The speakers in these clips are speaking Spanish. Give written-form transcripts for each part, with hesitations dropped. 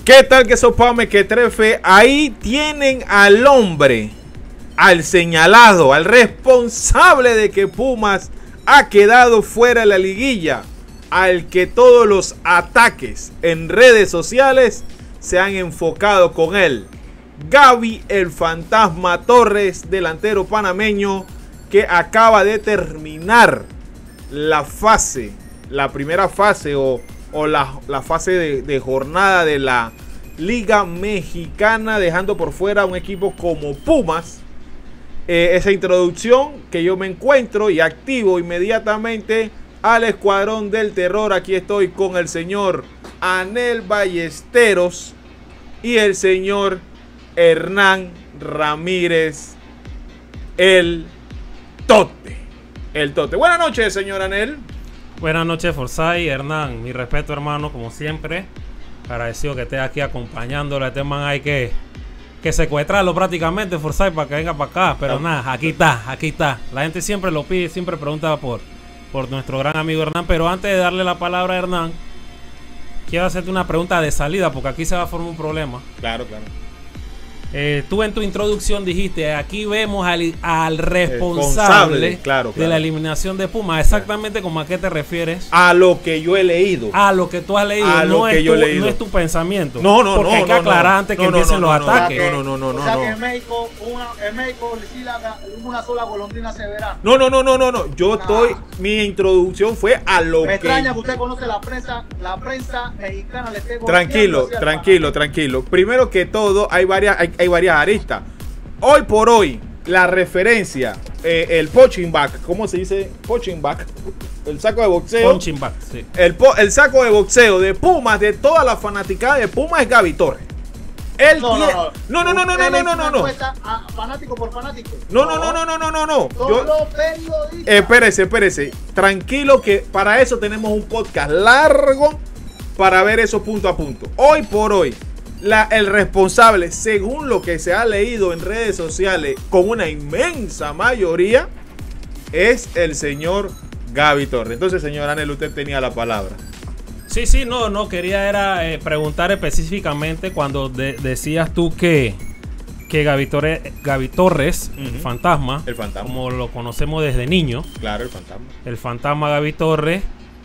¿Qué tal que sopame que trefe? Ahí tienen al hombre, al señalado, al responsable de que Pumas ha quedado fuera de la liguilla, al que todos los ataques en redes sociales se han enfocado con él. Gaby el Fantasma Torres, delantero panameño que acaba de terminar la primera fase o la fase de jornada de la Liga Mexicana, dejando por fuera a un equipo como Pumas. Esa introducción que yo me encuentro y activo inmediatamente al Escuadrón del Terror. Aquí estoy con el señor Anel Ballesteros y el señor Hernán Ramírez, el Tote. El Tote. Buenas noches, señor Anel. Buenas noches, Forsyth. Hernán, mi respeto, hermano, como siempre. Agradecido que estés aquí acompañándolo. Este man hay que secuestrarlo prácticamente, Forsyth, para que venga para acá. Pero nada, aquí está. La gente siempre lo pide, siempre pregunta por nuestro gran amigo Hernán. Pero antes de darle la palabra a Hernán, quiero hacerte una pregunta de salida, porque aquí se va a formar un problema. Claro. Tú en tu introducción dijiste, aquí vemos al responsable claro. de la eliminación de Pumas. Exactamente, ¿cómo a qué te refieres? A lo que yo he leído. A lo que tú has leído. No es tu pensamiento. No. Porque hay que aclarar antes que empiecen los ataques. O sea que en México sí una sola golondrina se verá. No. Mi introducción fue a lo que... Me extraña que usted conoce la prensa mexicana. Tranquilo. Primero que todo, hay varias aristas. Hoy por hoy, la referencia, el punching bag, ¿cómo se dice? Punching bag, el saco de boxeo. Punching bag, sí. El saco de boxeo de Pumas, de toda la fanaticada de Pumas, es Gaby Torres. No. Fanático por fanático. No. Solo periodista. Espérese. Tranquilo, que para eso tenemos un podcast largo para ver eso punto a punto. Hoy por hoy, el responsable, según lo que se ha leído en redes sociales con una inmensa mayoría, es el señor Gaby Torres. Entonces, señor Anel, usted tenía la palabra. Sí, no, quería preguntar específicamente cuando decías tú que Gaby Torres, el fantasma, como lo conocemos desde niño. Claro, el fantasma Gaby Torres.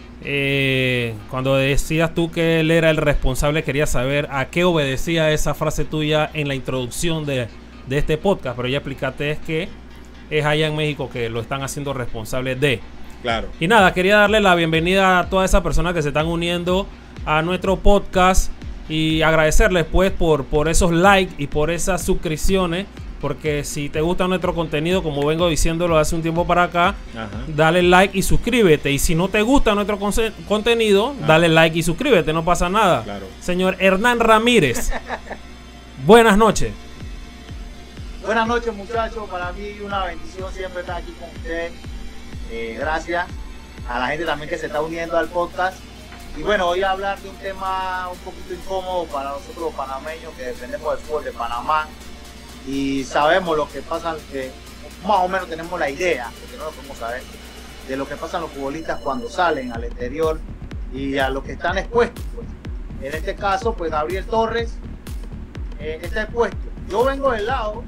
Cuando decías tú que él era el responsable, quería saber a qué obedecía esa frase tuya en la introducción de este podcast, pero ya explicaste, es que es allá en México que lo están haciendo responsable de. Claro. Y nada, quería darle la bienvenida a todas esas personas que se están uniendo a nuestro podcast y agradecerles pues por esos likes y por esas suscripciones. Porque si te gusta nuestro contenido, como vengo diciéndolo hace un tiempo para acá, dale like y suscríbete. Y si no te gusta nuestro contenido, dale like y suscríbete, no pasa nada. Claro. Señor Hernán Ramírez, buenas noches. Buenas noches, muchachos. Para mí una bendición siempre estar aquí con ustedes. Gracias a la gente también que se está uniendo al podcast. Y bueno, voy a hablar de un tema un poquito incómodo para nosotros los panameños que defendemos el fútbol de Panamá. Y sabemos lo que pasa, más o menos tenemos la idea, porque no lo podemos saber, de lo que pasan los futbolistas cuando salen al exterior y a lo que están expuestos. Pues. En este caso, pues Gabriel Torres está expuesto. Yo vengo del lado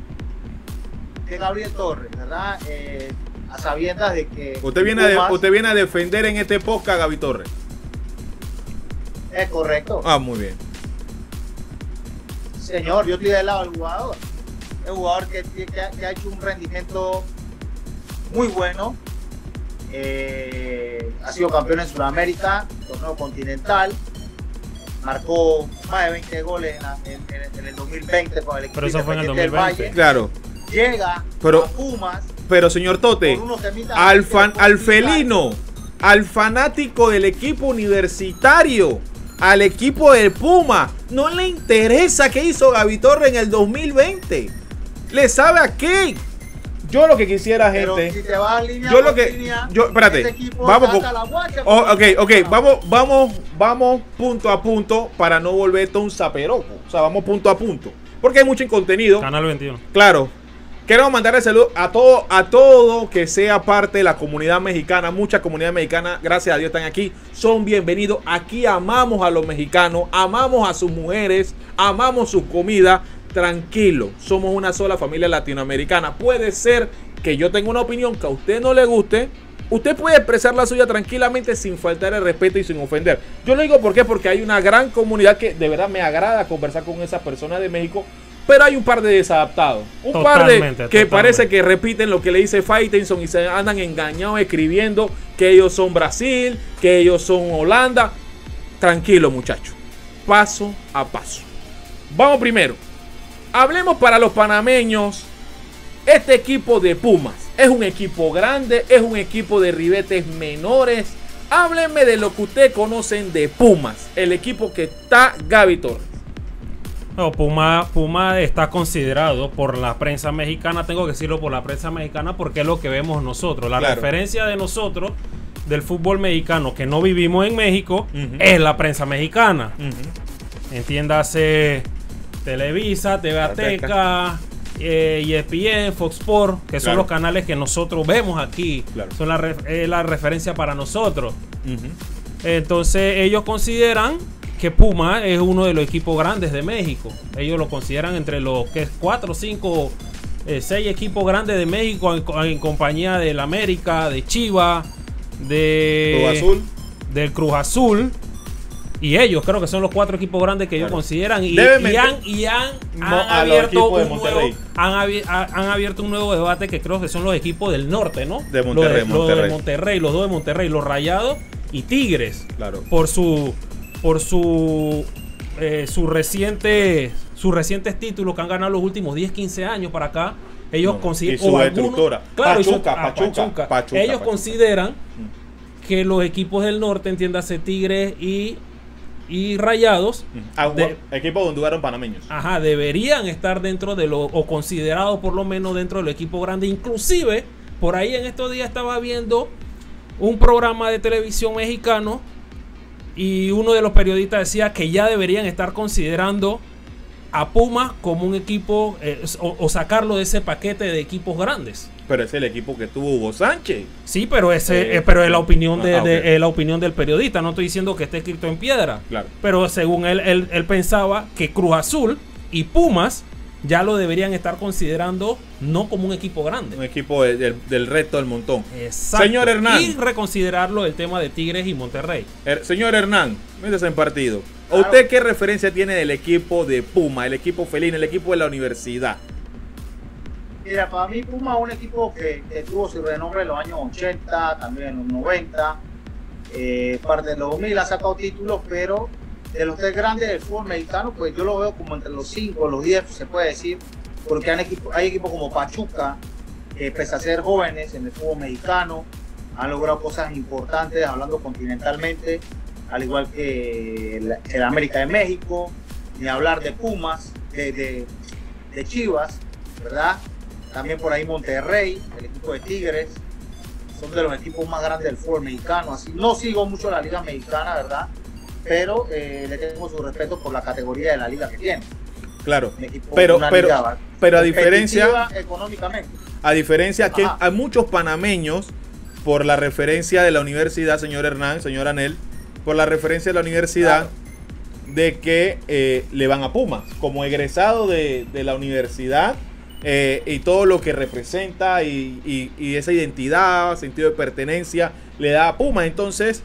de Gabriel Torres, ¿verdad? A sabiendas de que... Usted viene a defender en este podcast a Gaby Torres. Es correcto. Muy bien. Señor, yo estoy del lado del jugador. Es un jugador que ha hecho un rendimiento muy bueno. Ha sido campeón en Sudamérica, torneo continental. Marcó más de 20 goles en el 2020 con el equipo. Pero eso fue en el 2020. Valle. Claro. Llega a Pumas. Pero señor Tote, al felino, al fanático del equipo universitario, al equipo del Puma, no le interesa qué hizo Gaby Torres en el 2020. ¿Le sabe a qué? Yo lo que quisiera, gente. Si te vas a línea espérate. Vamos punto a punto para no volver todo un zaperoco. O sea, vamos punto a punto. Porque hay mucho contenido. Canal 21. Claro. Queremos mandarle saludos a todo que sea parte de la comunidad mexicana. Mucha comunidad mexicana, gracias a Dios, están aquí. Son bienvenidos. Aquí amamos a los mexicanos, amamos a sus mujeres, amamos su comida. Tranquilo, somos una sola familia latinoamericana. Puede ser que yo tenga una opinión que a usted no le guste. Usted puede expresar la suya tranquilamente sin faltar el respeto y sin ofender. Yo lo digo porque hay una gran comunidad que de verdad me agrada conversar con esas personas de México. Pero hay un par de desadaptados. Par de que parece que repiten lo que le dice Faitelson y se andan engañados escribiendo que ellos son Brasil, que ellos son Holanda. Tranquilo, muchachos. Paso a paso. Vamos primero. Hablemos para los panameños. Este equipo de Pumas es un equipo grande, es un equipo de ribetes menores. Háblenme de lo que ustedes conocen de Pumas, el equipo que está Gaby Torres. No, Puma está considerado por la prensa mexicana, tengo que decirlo por la prensa mexicana porque es lo que vemos nosotros. La referencia de nosotros del fútbol mexicano que no vivimos en México es la prensa mexicana. Entiéndase Televisa, TV Azteca, ESPN, Fox Sports, que son los canales que nosotros vemos aquí. Son la referencia para nosotros. Entonces ellos consideran que Puma es uno de los equipos grandes de México. Ellos lo consideran entre los 4, 5, 6 equipos grandes de México en compañía del América, de Chivas, del Cruz Azul. Y ellos creo que son los 4 equipos grandes que ellos consideran. Han abierto un nuevo debate que creo que son los equipos del norte, ¿no? De Monterrey. Los de Monterrey, los 2 de Monterrey, los Rayados y Tigres. Por sus recientes títulos que han ganado los últimos 10, 15 años para acá. Ellos consideran. Y su estructura. Pachuca. Ellos consideran que los equipos del norte, entiéndase Tigres y Rayados, equipos donde jugaron panameños, deberían estar dentro de o considerados por lo menos dentro del equipo grande. Inclusive, por ahí en estos días estaba viendo un programa de televisión mexicano y uno de los periodistas decía que ya deberían estar considerando a Puma como un equipo o sacarlo de ese paquete de equipos grandes. Pero es el equipo que tuvo Hugo Sánchez. Sí, pero pero es la opinión la opinión del periodista. No estoy diciendo que esté escrito en piedra. Pero según él pensaba que Cruz Azul y Pumas ya lo deberían estar considerando no como un equipo grande. Un equipo del resto del montón. Exacto. Señor Hernán. Y reconsiderarlo el tema de Tigres y Monterrey. Señor Hernán, métese en partido. ¿Usted qué referencia tiene del equipo de Puma, el equipo felino, el equipo de la universidad? Mira, para mí Puma es un equipo que tuvo su renombre en los años 80, también en los 90. Parte de los 2000 ha sacado títulos, pero de los 3 grandes del fútbol mexicano, pues yo lo veo como entre los 5, los 10, se puede decir, porque hay equipos como Pachuca, que pese a ser jóvenes en el fútbol mexicano, han logrado cosas importantes, hablando continentalmente, al igual que el América de México, ni hablar de Pumas, de Chivas, ¿verdad? También por ahí Monterrey, el equipo de Tigres, son de los equipos más grandes del fútbol mexicano. Así, no sigo mucho la liga mexicana, ¿verdad? Pero le tengo su respeto por la categoría de la liga que tiene. Claro, pero a diferencia económicamente. A diferencia que hay muchos panameños, por la referencia de la universidad, señor Hernán, señor Anel, por la referencia de la universidad, de que le van a Pumas, como egresado de la universidad, y todo lo que representa y esa identidad, sentido de pertenencia, le da a Pumas. Entonces,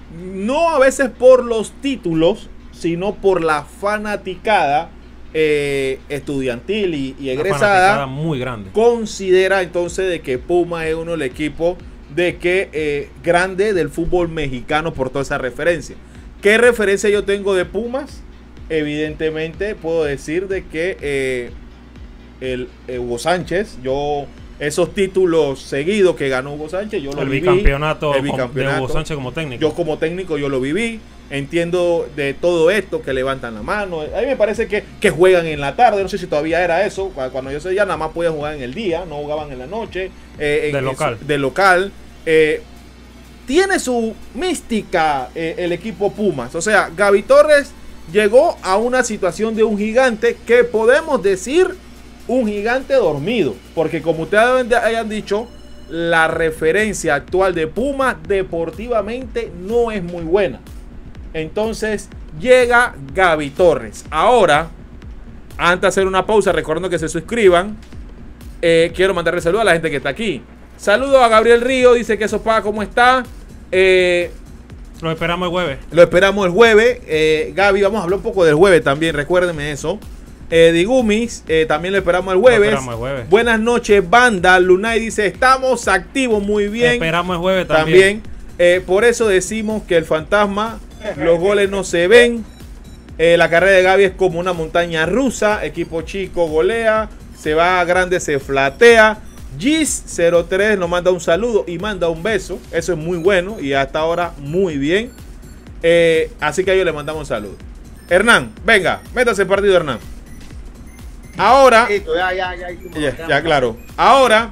no a veces por los títulos, sino por la fanaticada estudiantil y egresada muy grande. Considera entonces de que Puma es uno del equipos grande del fútbol mexicano por toda esa referencia. ¿Qué referencia yo tengo de Pumas? Evidentemente puedo decir de que Hugo Sánchez, esos títulos seguidos que ganó Hugo Sánchez, yo lo viví. El bicampeonato de Hugo Sánchez como técnico. Yo como técnico yo lo viví. Entiendo de todo esto, que levantan la mano. A mí me parece que juegan en la tarde. No sé si todavía era eso. Cuando yo ya nada más podían jugar en el día, no jugaban en la noche. De local. Tiene su mística el equipo Pumas. O sea, Gaby Torres llegó a una situación de un gigante que podemos decir un gigante dormido. Porque como ustedes hayan dicho, la referencia actual de Pumas deportivamente no es muy buena. Entonces llega Gaby Torres. Ahora, antes de hacer una pausa, recuerden que se suscriban. Quiero mandarle saludos a la gente que está aquí. Saludos a Gabriel Río, dice que sopa, ¿cómo está? Lo esperamos el jueves. Lo esperamos el jueves. Gaby, vamos a hablar un poco del jueves también, recuérdenme eso. Digumis, también lo esperamos el jueves. Buenas noches, banda. Lunay dice, estamos activos, muy bien. Esperamos el jueves también. Por eso decimos que el fantasma, los goles no se ven. La carrera de Gaby es como una montaña rusa. Equipo chico golea, se va a grande, se flatea. Gis03 nos manda un saludo y manda un beso. Eso es muy bueno y hasta ahora muy bien. Así que a ellos le mandamos un saludo. Hernán, venga, métase el partido, Hernán. Ahora, ya, claro. Ahora,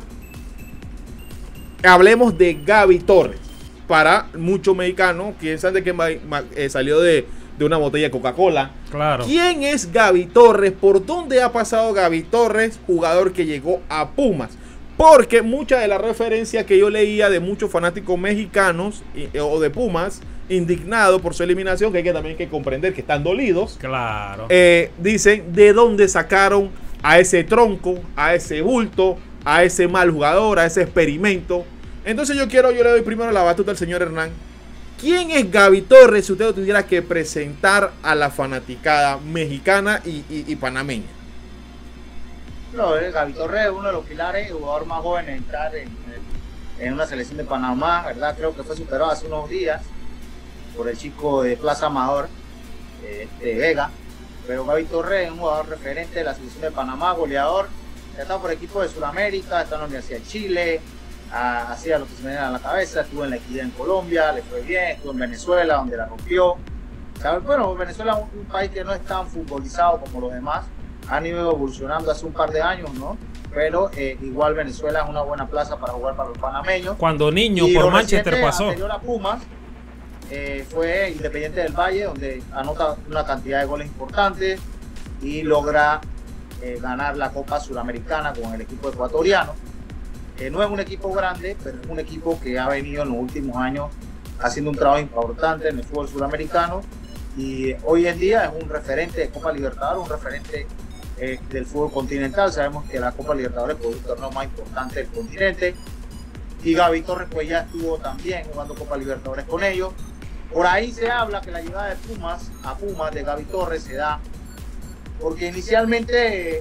hablemos de Gaby Torres. Para muchos mexicanos, piensan de que salió de una botella de Coca-Cola. Claro. ¿Quién es Gaby Torres? ¿Por dónde ha pasado Gaby Torres? Jugador que llegó a Pumas. Porque mucha de la referencia que yo leía de muchos fanáticos mexicanos o de Pumas, indignados por su eliminación, que hay que también hay que comprender que están dolidos. Claro. Dicen de dónde sacaron a ese tronco, a ese bulto, a ese mal jugador, a ese experimento. Entonces yo le doy primero la batuta al señor Hernán. ¿Quién es Gaby Torres si usted lo tuviera que presentar a la fanaticada mexicana y panameña? No, Gaby Torres es uno de los pilares, el jugador más joven en entrar en una selección de Panamá, ¿verdad? Creo que fue superado hace unos días por el chico de Plaza Amador, Vega. Pero Gaby Torres es un jugador referente de la selección de Panamá, goleador. Ha estado por equipos de Sudamérica, está en la Universidad de Chile, hacía lo que se me da en la cabeza, estuvo en la Equidad en Colombia, le fue bien, estuvo en Venezuela, donde la rompió. Bueno, Venezuela es un país que no es tan futbolizado como los demás. Han ido evolucionando hace un par de años, ¿no? Pero igual Venezuela es una buena plaza para jugar para los panameños. Cuando niño por Manchester pasó. Anterior a Pumas, fue Independiente del Valle, donde anota una cantidad de goles importantes y logra ganar la Copa Suramericana con el equipo ecuatoriano. No es un equipo grande, pero es un equipo que ha venido en los últimos años haciendo un trabajo importante en el fútbol suramericano y hoy en día es un referente de Copa Libertadores, un referente del fútbol continental. Sabemos que la Copa Libertadores es el torneo más importante del continente y Gaby Torres pues ya estuvo también jugando Copa Libertadores con ellos. Por ahí se habla que la llegada de Pumas de Gaby Torres se da porque inicialmente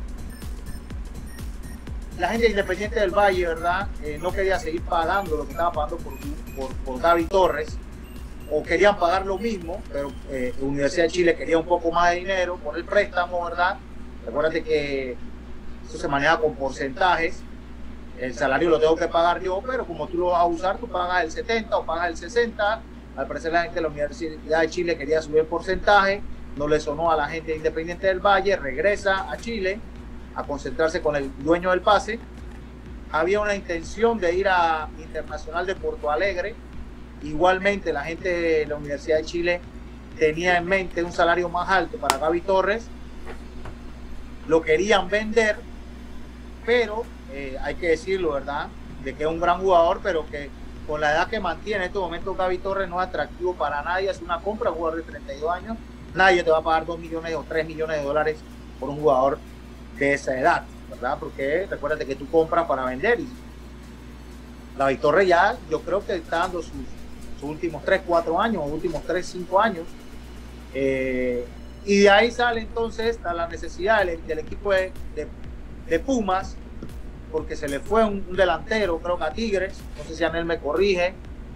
la gente Independiente del Valle, ¿verdad? No quería seguir pagando lo que estaba pagando por Gaby Torres, o querían pagar lo mismo, pero la Universidad de Chile quería un poco más de dinero por el préstamo, ¿verdad? Recuérdate que eso se maneja con porcentajes. El salario lo tengo que pagar yo, pero como tú lo vas a usar, tú pagas el 70 o pagas el 60. Al parecer la gente de la Universidad de Chile quería subir el porcentaje, no le sonó a la gente Independiente del Valle, regresa a Chile a concentrarse con el dueño del pase. Había una intención de ir a Internacional de Porto Alegre. Igualmente la gente de la Universidad de Chile tenía en mente un salario más alto para Gaby Torres. Lo querían vender, pero hay que decirlo, ¿verdad? De que es un gran jugador, pero que con la edad que mantiene en estos momentos Gaby Torres no es atractivo para nadie. Es una compra, un jugador de 32 años. Nadie te va a pagar 2 millones o 3 millones de dólares por un jugador de esa edad, ¿verdad? Porque recuérdate que tú compras para vender y Gaby Torres ya yo creo que está dando sus últimos 3-4 años, o últimos 3-5 años, y de ahí sale entonces la necesidad del equipo de Pumas, porque se le fue un delantero, creo que a Tigres, no sé si Anel me corrige,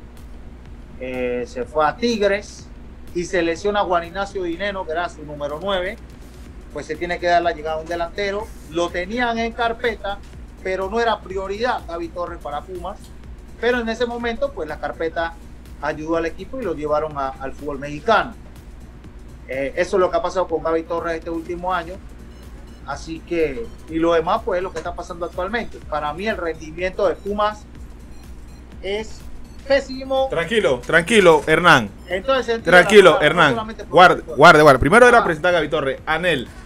se fue a Tigres y se lesiona a Juan Ignacio Dineno, que era su número 9, pues se tiene que dar la llegada a un delantero. Lo tenían en carpeta, pero no era prioridad Gaby Torres para Pumas, pero en ese momento pues la carpeta ayudó al equipo y lo llevaron al fútbol mexicano. Eso es lo que ha pasado con Gaby Torres este último año. Así que, y lo demás pues es lo que está pasando actualmente. Para mí el rendimiento de Pumas es pésimo. Tranquilo, Hernán. Entonces, tranquilo, Hernán. Guarde. Primero era presentar a Gaby Torres. Anel,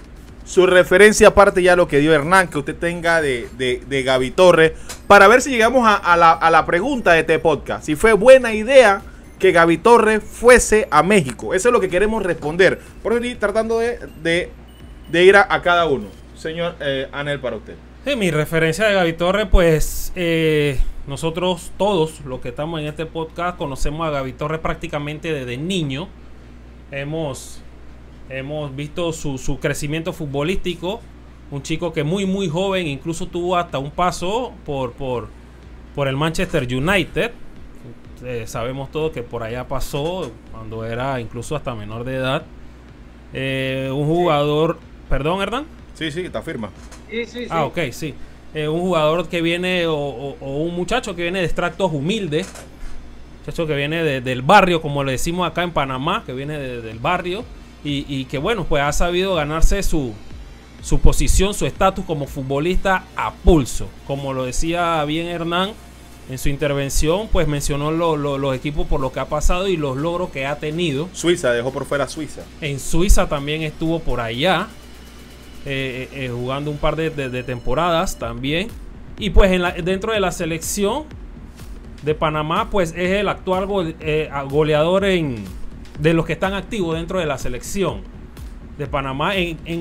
su referencia, aparte ya lo que dio Hernán, que usted tenga de Gaby Torres, para ver si llegamos a la pregunta de este podcast. Si fue buena idea que Gaby Torres fuese a México. Eso es lo que queremos responder. Por eso estoy tratando de ir a cada uno. Señor Anel, para usted. Sí, mi referencia de Gaby Torres, pues nosotros todos los que estamos en este podcast conocemos a Gaby Torres prácticamente desde niño. Hemos visto su crecimiento futbolístico. Un chico que muy joven, incluso tuvo hasta un paso por el Manchester United. Sabemos todos que por allá pasó cuando era incluso hasta menor de edad. Un jugador... ¿Perdón, Hernán? Sí, está firma. Sí. Ah, ok, sí. Un jugador que viene, o un muchacho que viene de extractos humildes. Muchacho que viene del barrio, como le decimos acá en Panamá, que viene del barrio. Y que bueno, pues ha sabido ganarse su posición, su estatus como futbolista a pulso. Como lo decía bien Hernán en su intervención, pues mencionó los equipos por lo que ha pasado y los logros que ha tenido. Suiza, dejó por fuera Suiza. En Suiza también estuvo por allá, jugando un par de temporadas también. Y pues dentro de la selección de Panamá, pues es el actual goleador de los que están activos dentro de la selección de Panamá.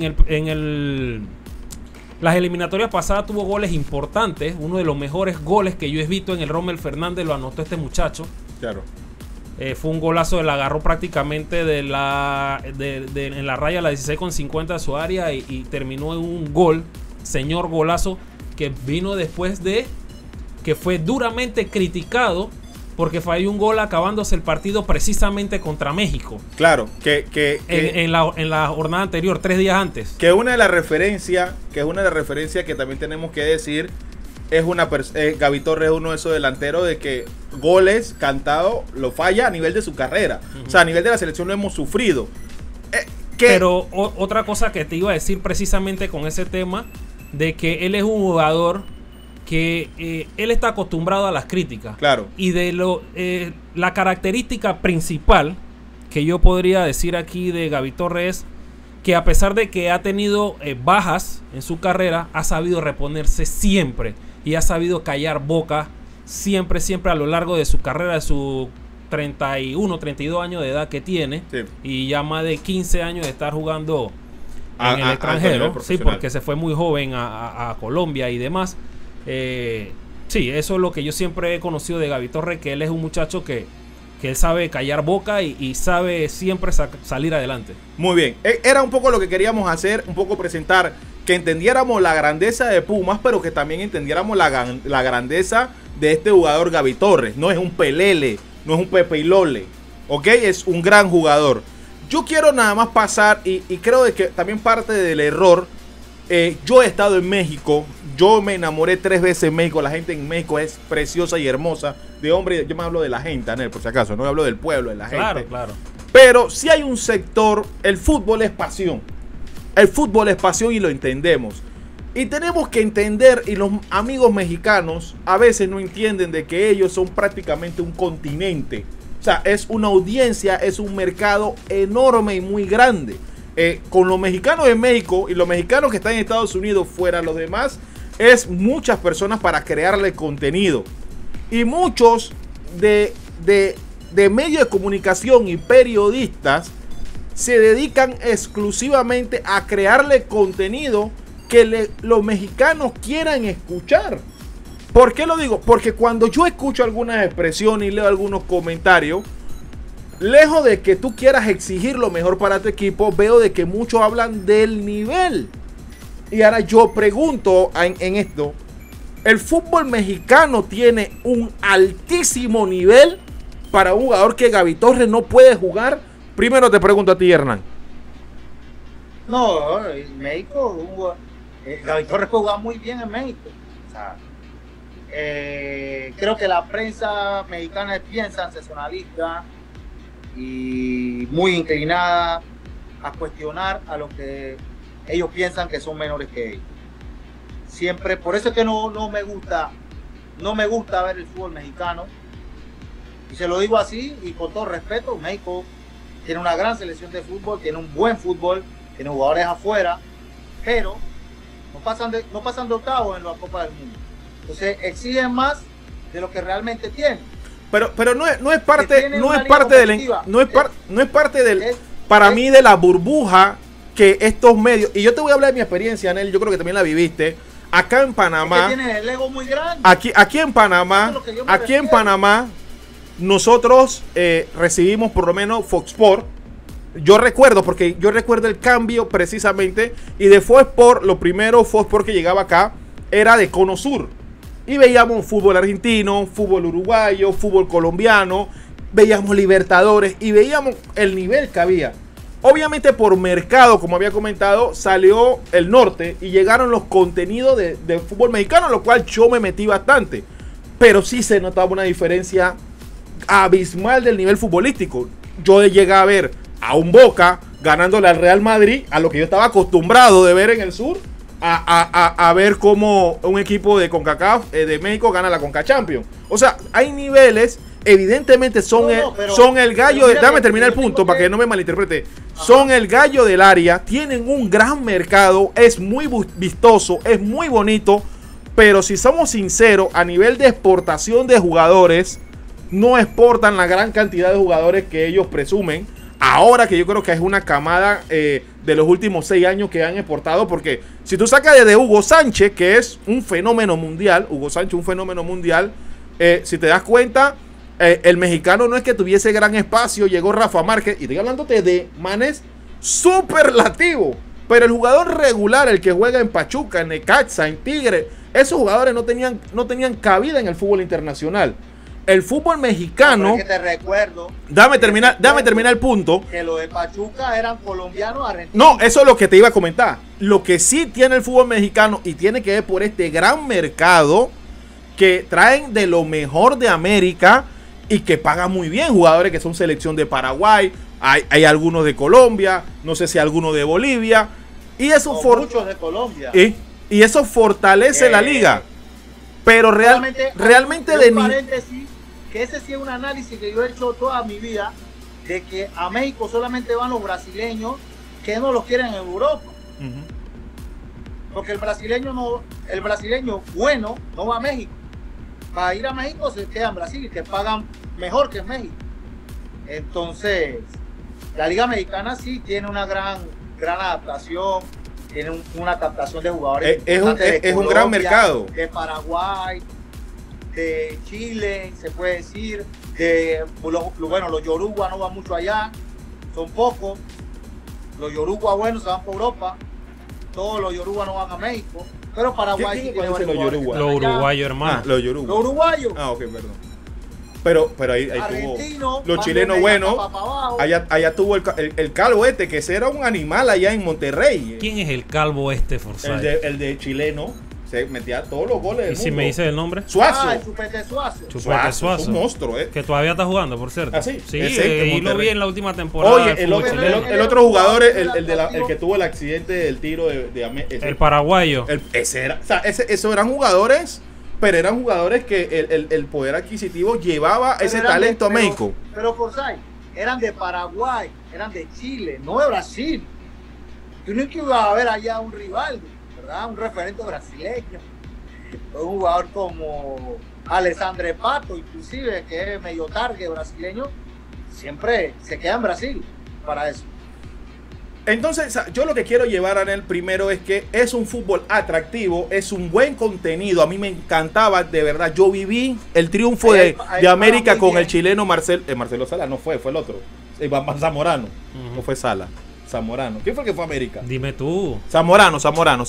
Las eliminatorias pasadas tuvo goles importantes. Uno de los mejores goles que yo he visto en el Rommel Fernández lo anotó este muchacho. Claro. Fue un golazo, la agarró prácticamente en la raya, la 16,50 de su área, y terminó en un gol, señor golazo, que vino después de que fue duramente criticado porque falló un gol acabándose el partido precisamente contra México. Claro, en la jornada anterior, 3 días antes. Que una de las referencias que también tenemos que decir es Gaby Torres es uno de esos delanteros de que goles cantados lo falla a nivel de su carrera. O sea, a nivel de la selección lo hemos sufrido. Pero otra cosa que te iba a decir precisamente con ese tema, de que él es un jugador que él está acostumbrado a las críticas. Claro. Y la característica principal que yo podría decir aquí de Gaby Torres es que, a pesar de que ha tenido bajas en su carrera, ha sabido reponerse siempre y ha sabido callar boca siempre a lo largo de su carrera, de su 31, 32 años de edad que tiene. Sí. Y ya más de 15 años de estar jugando en el extranjero. Sí, porque se fue muy joven a Colombia y demás. Sí, eso es lo que yo siempre he conocido de Gaby Torres, que él es un muchacho que él sabe callar boca y sabe siempre salir adelante. Muy bien, era un poco lo que queríamos hacer, un poco presentar, que entendiéramos la grandeza de Pumas, pero que también entendiéramos la grandeza de este jugador Gaby Torres. No es un Pelele, no es un Pepe y Lole, ¿ok? Es un gran jugador. Yo quiero nada más pasar, y creo de que también parte del error. Yo he estado en México, yo me enamoré 3 veces en México. La gente en México es preciosa y hermosa. De hombre, yo me hablo de la gente, Anel, por si acaso, no me hablo del pueblo, de la gente. Claro. Pero si hay un sector, el fútbol es pasión. El fútbol es pasión y lo entendemos. Y tenemos que entender, y los amigos mexicanos a veces no entienden de que ellos son prácticamente un continente. O sea, es una audiencia, es un mercado enorme y muy grande. Con los mexicanos en México y los mexicanos que están en Estados Unidos fuera, los demás, es muchas personas para crearle contenido. Y muchos de medios de comunicación y periodistas se dedican exclusivamente a crearle contenido que los mexicanos quieran escuchar. ¿Por qué lo digo? Porque cuando yo escucho algunas expresiones y leo algunos comentarios, lejos de que tú quieras exigir lo mejor para tu equipo, veo de que muchos hablan del nivel. Y ahora yo pregunto en esto, ¿el fútbol mexicano tiene un altísimo nivel para un jugador que Gaby Torres no puede jugar? Primero te pregunto a ti, Hernán. No, en México, Gaby Torres juega muy bien en México. O sea, creo que la prensa mexicana es bien sensacionalista y muy inclinada a cuestionar a los que ellos piensan que son menores que ellos. Siempre, por eso es que no me gusta ver el fútbol mexicano. Y se lo digo así y con todo respeto. México tiene una gran selección de fútbol, tiene un buen fútbol, tiene jugadores afuera, pero no pasan de octavos en la Copa del Mundo. Entonces exigen más de lo que realmente tienen. Pero no es parte del para mí de la burbuja que estos medios, y yo te voy a hablar de mi experiencia, Anel, yo creo que también la viviste acá en Panamá. Es que tienes el ego muy grande. Aquí en Panamá nosotros recibimos por lo menos Fox Sport. Yo recuerdo el cambio precisamente, y de Fox Sport, lo primero Fox Sport que llegaba acá era de Cono Sur. Y veíamos fútbol argentino, fútbol uruguayo, fútbol colombiano, veíamos Libertadores y veíamos el nivel que había. Obviamente por mercado, como había comentado, salió el norte y llegaron los contenidos de fútbol mexicano, lo cual yo me metí bastante. Pero sí se notaba una diferencia abismal del nivel futbolístico. Yo llegué a ver a un Boca ganándole al Real Madrid, a lo que yo estaba acostumbrado de ver en el sur, a ver cómo un equipo de CONCACAF de México gana la CONCA Champions. O sea, hay niveles, evidentemente son el gallo. Déjame terminar el punto para que no me malinterprete. Son el gallo del área, tienen un gran mercado, es muy vistoso, es muy bonito, pero si somos sinceros, a nivel de exportación de jugadores, no exportan la gran cantidad de jugadores que ellos presumen. Ahora que yo creo que es una camada de los últimos 6 años que han exportado, porque si tú sacas desde Hugo Sánchez, que es un fenómeno mundial, si te das cuenta, el mexicano no es que tuviese gran espacio, llegó Rafa Márquez, y estoy hablándote de manes superlativo, pero el jugador regular, el que juega en Pachuca, en Necaxa, en Tigre, esos jugadores no tenían cabida en el fútbol internacional. El fútbol mexicano. Es que te recuerdo. Dame terminar el punto. Que los de Pachuca eran colombianos, argentinos. No, eso es lo que te iba a comentar. Lo que sí tiene el fútbol mexicano, y tiene que ver por este gran mercado que traen de lo mejor de América y que pagan muy bien. Jugadores que son selección de Paraguay, hay algunos de Colombia, no sé si algunos de Bolivia. Y eso muchos de Colombia. Y eso fortalece la liga. Pero realmente de paréntesis, que ese sí es un análisis que yo he hecho toda mi vida, de que a México solamente van los brasileños que no los quieren en Europa. Porque el brasileño bueno no va a México. Para ir a México se queda en Brasil, que pagan mejor que en México. Entonces, la Liga Mexicana sí tiene una gran adaptación, tiene una captación de jugadores. Es un gran mercado. De Paraguay, de Chile, se puede decir, los yoruba no van mucho allá, son pocos. Los yoruba buenos se van por Europa, todos los yoruba no van a México, pero Paraguay sí tiene varios jugadores. Los uruguayos, hermano. Los yoruba. Los uruguayos. Ok, perdón. Pero ahí tuvo los chilenos buenos. Allá tuvo el calvo que ese era un animal allá en Monterrey. ¿Quién es el calvo Forsyth? El de chileno. Se metía todos los goles del mundo. ¿Y si me dices el nombre? Suazo. El Chupete Suazo. Suazo. Un monstruo, Que todavía está jugando, por cierto. ¿Ah, sí? Sí, y lo vi en la última temporada. Oye, el otro jugador, el que tuvo el accidente del tiro el paraguayo. Esos eran jugadores, pero eran jugadores que el poder adquisitivo llevaba ese talento a México. Pero Forsyth, eran de Paraguay, eran de Chile, no de Brasil. Tú no ibas a ver allá un rival, ¿verdad? Un referente brasileño. Un jugador como Alessandro Pato, inclusive, que es medio target brasileño, siempre se queda en Brasil para eso. Entonces, yo lo que quiero llevar a él primero es que es un fútbol atractivo, es un buen contenido. A mí me encantaba, de verdad. Yo viví el triunfo de América con el chileno Marcelo Sala. No fue el otro. Zamorano. No fue Sala. Zamorano. ¿Quién fue el que fue a América? Dime tú. Zamorano.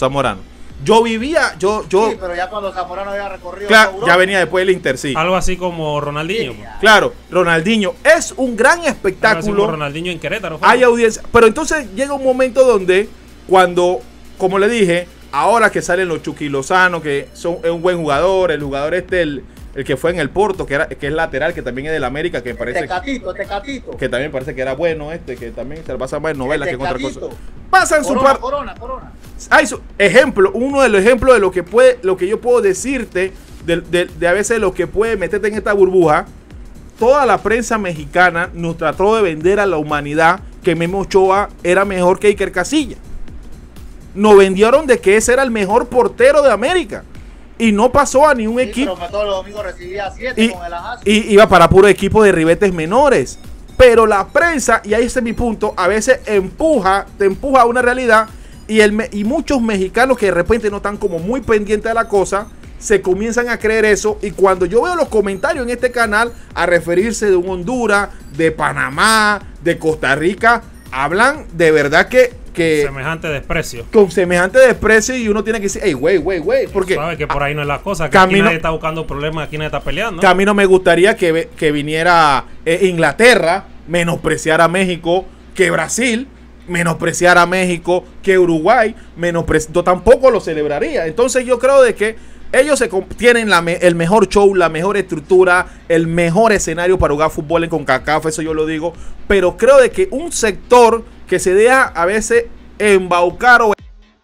Yo vivía, Sí, pero ya cuando Zamorano había recorrido. Claro, ya venía después del Inter, sí. Algo así como Ronaldinho. Sí, claro, Ronaldinho. Es un gran espectáculo. Como Ronaldinho en Querétaro. Hay audiencia. Pero entonces llega un momento donde, cuando, como le dije, ahora que salen los Chucky Lozano, que es un buen jugador, el jugador el que fue en el Porto, que es lateral, que también es del América, que parece Tecatito. Que también parece que era bueno, que también se le pasa más en novelas que en otra cosa. Pasan su parte. Corona. Hay su ejemplo, uno de los ejemplos de lo que yo puedo decirte, de a veces lo que puede meterte en esta burbuja. Toda la prensa mexicana nos trató de vender a la humanidad que Memo Ochoa era mejor que Iker Casillas. nos vendieron de que ese era el mejor portero de América. Y no pasó a ningún equipo. Pero todos los domingos recibía 7 con el Ajax. Y iba para puro equipo de ribetes menores. Pero la prensa, y ahí ese es mi punto, a veces te empuja a una realidad. Y muchos mexicanos que de repente no están como muy pendientes de la cosa, se comienzan a creer eso. Y cuando yo veo los comentarios en este canal a referirse de un Honduras, de Panamá, de Costa Rica, hablan de verdad que semejante desprecio. Con semejante desprecio, y uno tiene que decir, hey, güey, porque sabes que por ahí no es la cosa, que aquí nadie está buscando problemas, aquí nadie está peleando. Que a mí no me gustaría que viniera Inglaterra, menospreciar a México, que Brasil menospreciar a México, que Uruguay yo tampoco lo celebraría. Entonces yo creo de que ellos tienen el mejor show, la mejor estructura, el mejor escenario para jugar fútbol en CONCACAF, eso yo lo digo. Pero creo de que un sector que se deja a veces embaucar o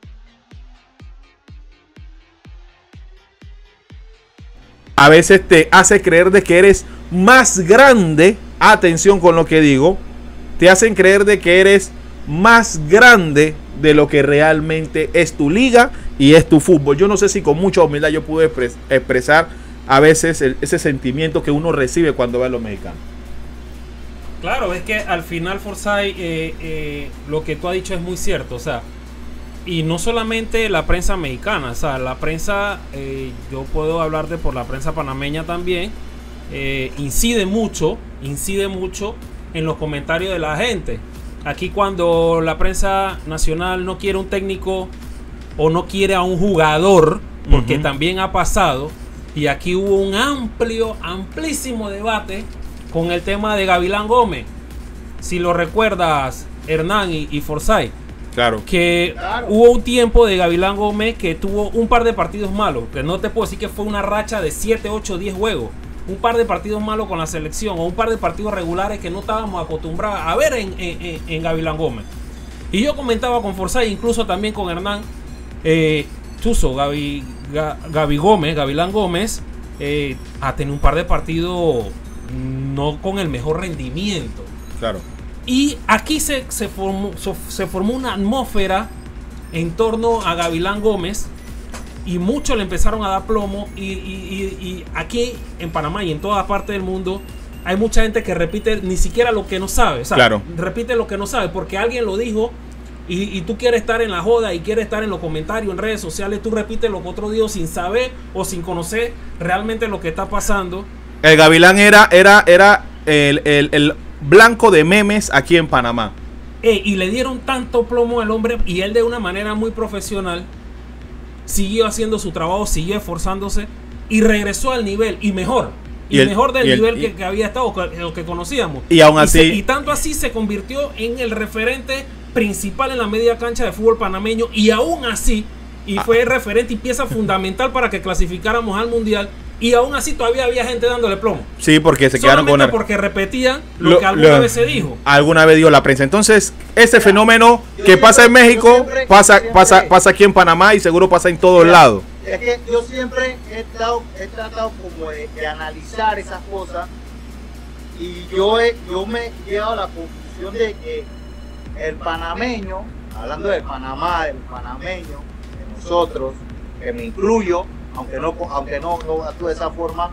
a veces te hace creer de que eres más grande, atención con lo que digo, te hacen creer de que eres más grande de lo que realmente es tu liga y es tu fútbol. Yo no sé si con mucha humildad yo pude expresar a veces ese sentimiento que uno recibe cuando ve a los mexicanos. Claro, es que al final, Forsyth, lo que tú has dicho es muy cierto, o sea, y no solamente la prensa mexicana, o sea, la prensa, yo puedo hablar por la prensa panameña también, incide mucho en los comentarios de la gente. Aquí cuando la prensa nacional no quiere un técnico o no quiere a un jugador, porque también ha pasado, y aquí hubo un amplísimo debate con el tema de Gavilán Gómez. Si lo recuerdas, Hernán y Forsyth, claro, que hubo un tiempo de Gavilán Gómez que tuvo un par de partidos malos, que no te puedo decir que fue una racha de 7, 8, 10 juegos, un par de partidos malos con la selección o un par de partidos regulares que no estábamos acostumbrados a ver en Gavilán Gómez. Y yo comentaba con Forsyth, incluso también con Hernán, Chuzo, Gavilán Gómez ha tenido un par de partidos no con el mejor rendimiento. Claro. Y aquí se formó una atmósfera en torno a Gavilán Gómez y muchos le empezaron a dar plomo y aquí en Panamá y en toda parte del mundo hay mucha gente que repite ni siquiera lo que no sabe, o sea, claro, repite lo que no sabe porque alguien lo dijo y tú quieres estar en la joda y quieres estar en los comentarios en redes sociales, tú repites lo que otro dijo sin saber o sin conocer realmente lo que está pasando. El Gavilán era el blanco de memes aquí en Panamá. Y le dieron tanto plomo al hombre y él de una manera muy profesional siguió haciendo su trabajo, siguió esforzándose y regresó al nivel y mejor. Mejor del nivel que había estado, lo que conocíamos. Y aún así. Y tanto así se convirtió en el referente principal en la media cancha de fútbol panameño y aún así, y fue referente y pieza fundamental para que clasificáramos al mundial. Y aún así todavía había gente dándole plomo. Sí, porque se quedaron con porque repetían lo que alguna vez se dijo. Alguna vez dio la prensa. Entonces, ese fenómeno que pasa en México, pasa aquí en Panamá y seguro pasa en todos lados. Es que yo siempre he tratado como de analizar esas cosas y yo me he llegado a la conclusión de que el panameño, hablando de Panamá, del panameño, de nosotros, que me incluyo, aunque no actúe de esa forma,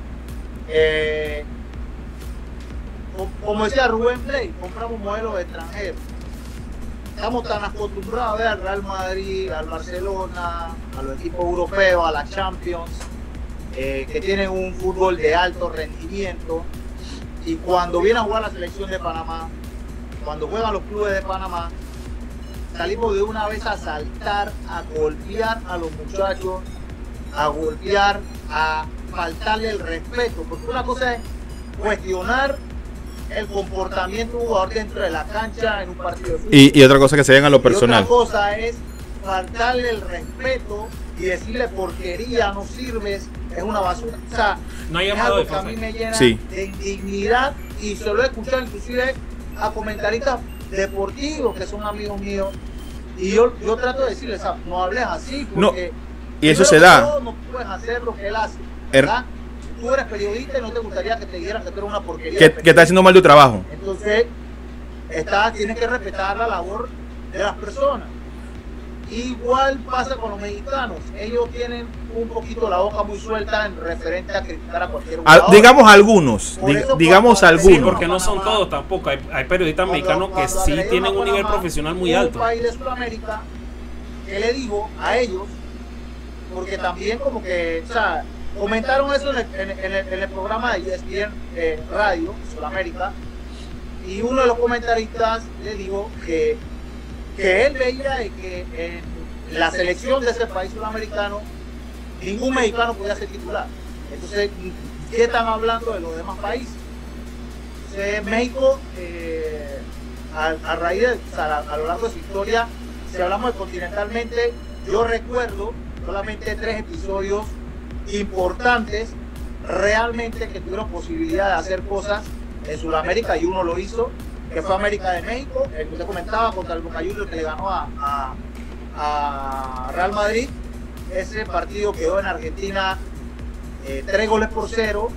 como decía Rubén Blay, compramos modelos extranjeros. Estamos tan acostumbrados a ver al Real Madrid, al Barcelona, a los equipos europeos, a la Champions, que tienen un fútbol de alto rendimiento. Y cuando viene a jugar la selección de Panamá, cuando juegan los clubes de Panamá, salimos de una vez a saltar, a golpear a los muchachos, a golpear, a faltarle el respeto, porque una cosa es cuestionar el comportamiento de un jugador dentro de la cancha en un partido de fútbol. Y otra cosa que se ven a lo personal. Y otra cosa es faltarle el respeto y decirle porquería, no sirves, es una basura. O sea, no hay es algo que a mí me llena de indignidad y se lo he escuchado inclusive a comentaristas deportivos que son amigos míos. Y yo trato de decirles, no hables así, porque y eso se da. No puedes hacer lo que él hace, ¿verdad? Tú eres periodista y no te gustaría que te dijeran que tú eres una porquería. Que está haciendo mal tu trabajo. Entonces, tienes que respetar la labor de las personas. Igual pasa con los mexicanos. Ellos tienen un poquito la boca muy suelta en referente a criticar a cualquier jugador. Digamos algunos, digamos algunos. Sí, porque no son todos tampoco. Hay periodistas mexicanos que sí tienen un nivel profesional muy alto. Un país de Sudamérica, ¿qué le digo a ellos? Porque también como que, o sea, comentaron eso en el programa de ESPN Radio, Sudamérica, y uno de los comentaristas le digo que él veía de que en la selección de ese país sudamericano ningún mexicano podía ser titular. Entonces, ¿qué están hablando de los demás países? Entonces, México, a raíz de, o sea, a lo largo de su historia, si hablamos de continentalmente, yo recuerdo solamente 3 episodios importantes realmente que tuvieron posibilidad de hacer cosas en Sudamérica, y uno lo hizo, que fue América de México, el que usted comentaba, contra el Boca Juniors, que le ganó a Real Madrid. Ese partido quedó en Argentina 2 goles por 0,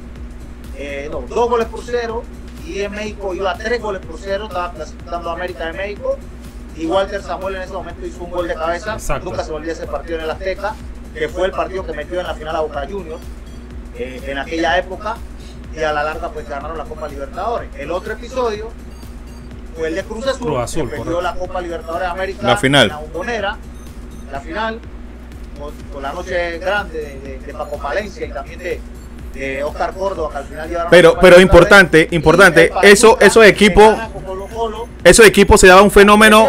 y en México iba 3 goles por 0, estaba clasificando a América de México, y Walter Samuel en ese momento hizo un gol de cabeza. Exacto. Nunca se volvió ese partido en el Azteca, que fue el partido que metió en la final a Boca Juniors en aquella época, y a la larga pues ganaron la Copa Libertadores. El otro episodio fue el de Cruz Azul, que perdió la Copa Libertadores de América, la final, en la Bombonera, la final, con la noche grande de Paco Palencia y también de Oscar Córdoba, que al final llevaron. Pero importante, esos equipos se daba un fenómeno.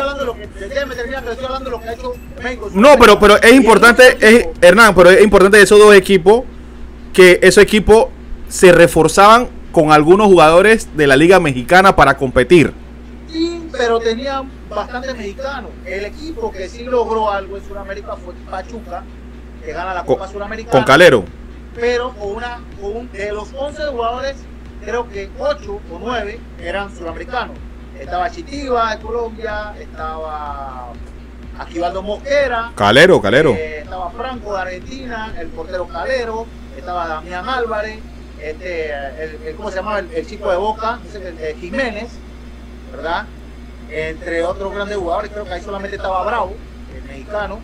No, pero es importante, Hernán, pero es importante esos dos equipos, que esos equipos se reforzaban con algunos jugadores de la Liga Mexicana para competir. Sí, pero tenían bastantes mexicanos. El equipo que sí logró algo en Sudamérica fue Pachuca, que gana la Copa Sudamericana. Con Calero. Pero de los 11 jugadores, creo que 8 o 9 eran sudamericanos. Estaba Chitiva de Colombia, estaba Aquivaldo Mosquera, Calero. Estaba Franco de Argentina, el portero Calero, estaba Damián Álvarez, ¿cómo se llamaba? El chico de Boca, Jiménez, ¿verdad? Entre otros grandes jugadores, creo que ahí solamente estaba Bravo, el mexicano,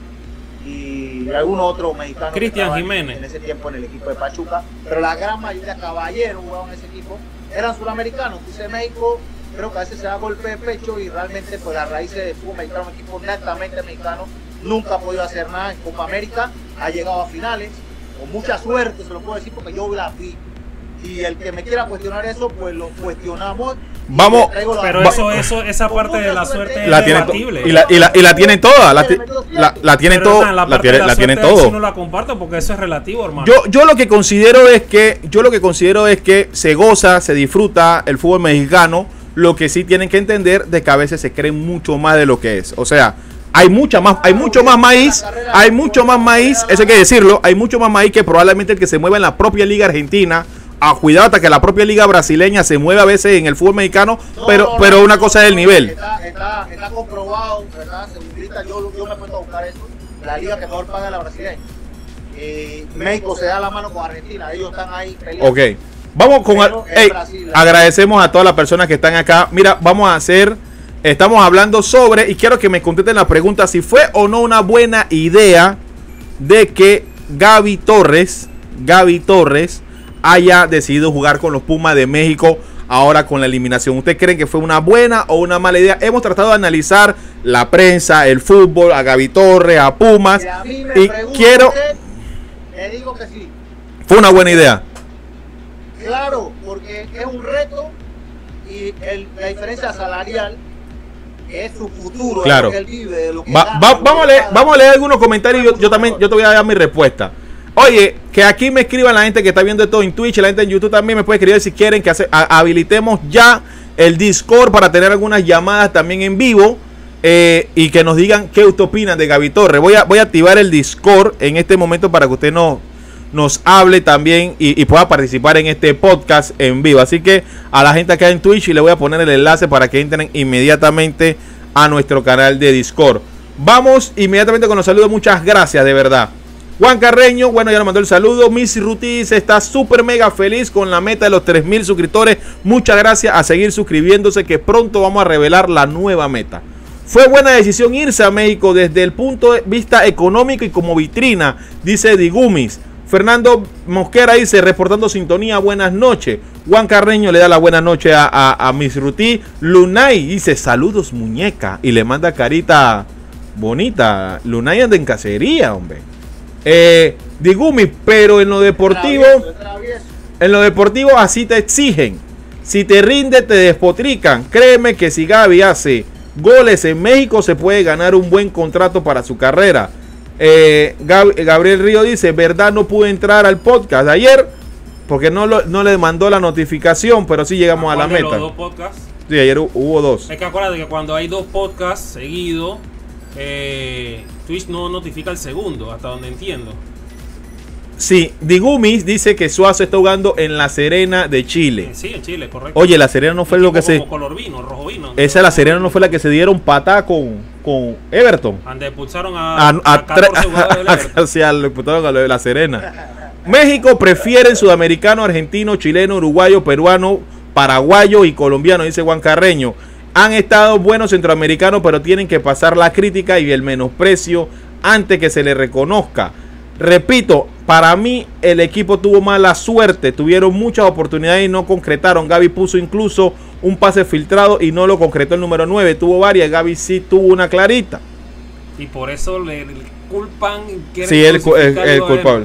y algún otro mexicano. Cristian Jiménez. En ese tiempo en el equipo de Pachuca, pero la gran mayoría, Caballero, jugaban en ese equipo, eran sudamericanos. Entonces México, creo que a veces se da golpe de pecho, y realmente pues las raíces del fútbol mexicano, un equipo netamente mexicano, nunca ha podido hacer nada en Copa América, ha llegado a finales, con mucha suerte, se lo puedo decir porque yo la vi. Y el que me quiera cuestionar eso, pues lo cuestionamos. Vamos, pero esa parte de la suerte es debatible. Y la tienen toda, la tienen todo, la tienen todo. Yo no la comparto porque eso es relativo, hermano. Yo lo que considero es que se goza, se disfruta el fútbol mexicano. Lo que sí tienen que entender de que a veces se creen mucho más de lo que es. O sea, hay mucho más maíz, eso hay que decirlo, hay mucho más maíz que probablemente el que se mueva en la propia Liga Argentina. Cuidado hasta que la propia Liga brasileña se mueva a veces en el fútbol mexicano, pero una cosa es el nivel. Está comprobado, ¿verdad? Según Grita, yo me he puesto a buscar eso. La liga que mejor paga es la brasileña. México se da la mano con Argentina, ellos están ahí peleando. Ok, vamos con agradecemos a todas las personas que están acá. Mira, estamos hablando sobre, y quiero que me contesten la pregunta, si fue o no una buena idea de que Gaby Torres haya decidido jugar con los Pumas de México ahora con la eliminación. ¿Ustedes creen que fue una buena o una mala idea? Hemos tratado de analizar la prensa, el fútbol, a Gaby Torres, a Pumas, y le digo que sí. Fue una buena idea. Claro, porque es un reto, y la diferencia salarial es su futuro, claro. Es lo que él vive, de lo que vamos a leer algunos comentarios. Yo te voy a dar mi respuesta. Oye, que aquí me escriban la gente que está viendo esto en Twitch, la gente en YouTube también me puede escribir si quieren que habilitemos ya el Discord para tener algunas llamadas también en vivo, y que nos digan qué usted opina de Gaby Torres. Voy a activar el Discord en este momento para que usted nos hable también y pueda participar en este podcast en vivo. Así que a la gente acá en Twitch, y le voy a poner el enlace para que entren inmediatamente a nuestro canal de Discord. Vamos inmediatamente con los saludos. Muchas gracias, de verdad. Juan Carreño, bueno, ya nos mandó el saludo. Missy Rutis está súper mega feliz con la meta de los 3,000 suscriptores. Muchas gracias, a seguir suscribiéndose, que pronto vamos a revelar la nueva meta. Fue buena decisión irse a México desde el punto de vista económico y como vitrina, dice Digumis. Fernando Mosquera dice, reportando sintonía, buenas noches. Juan Carreño le da la buena noche a Miss Ruti. Lunay dice, saludos muñeca, y le manda carita bonita. Lunay anda en cacería, hombre. Digumis, pero en lo deportivo, así te exigen. Si te rinde, te despotrican. Créeme que si Gaby hace goles en México, se puede ganar un buen contrato para su carrera. Gabriel Río dice, verdad, no pude entrar al podcast de ayer porque no le mandó la notificación, pero sí llegamos a la meta. Los dos podcasts. Sí, ayer hubo dos. Es que acuérdate que cuando hay dos podcasts seguidos, Twitch no notifica el segundo, hasta donde entiendo. Sí, Digumis dice que Suazo está jugando en La Serena de Chile. Sí, en Chile, correcto. Oye, La Serena no fue lo que se... color vino, rojo vino. Esa La Serena no fue la que se dieron patá con Everton. Donde expulsaron a 14 jugadores del Everton. Sí, lo expulsaron a lo de La Serena. México prefiere sudamericano, argentino, chileno, uruguayo, peruano, paraguayo y colombiano, dice Juan Carreño. Han estado buenos centroamericanos, pero tienen que pasar la crítica y el menosprecio antes que se les reconozca. Repito, para mí el equipo tuvo mala suerte, tuvieron muchas oportunidades y no concretaron. Gaby puso incluso un pase filtrado y no lo concretó el número 9, tuvo varias, Gaby sí tuvo una clarita. Y por eso le culpan. Sí, el culpable.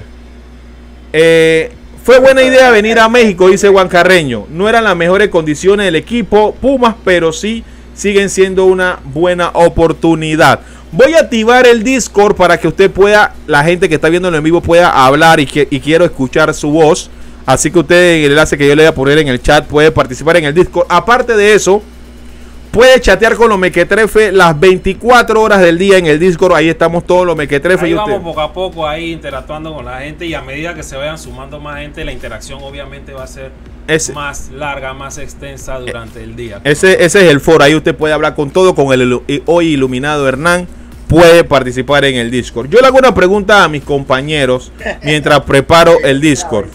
Fue buena idea venir a México, dice Juan Carreño. No eran las mejores condiciones del equipo Pumas, pero sí siguen siendo una buena oportunidad. Voy a activar el Discord para que usted pueda, la gente que está viéndolo en vivo pueda hablar y quiero escuchar su voz. Así que usted, el enlace que yo le voy a poner en el chat, puede participar en el Discord. Aparte de eso, puede chatear con los Mequetrefe las 24 horas del día en el Discord. Ahí estamos todos los Mequetrefe. Ahí vamos poco a poco ahí interactuando con la gente, y a medida que se vayan sumando más gente, la interacción obviamente va a ser más larga, más extensa durante el día. Ese es el foro. Ahí usted puede hablar con todo, con el hoy iluminado Hernán. Puede participar en el Discord. Yo le hago una pregunta a mis compañeros mientras preparo el Discord.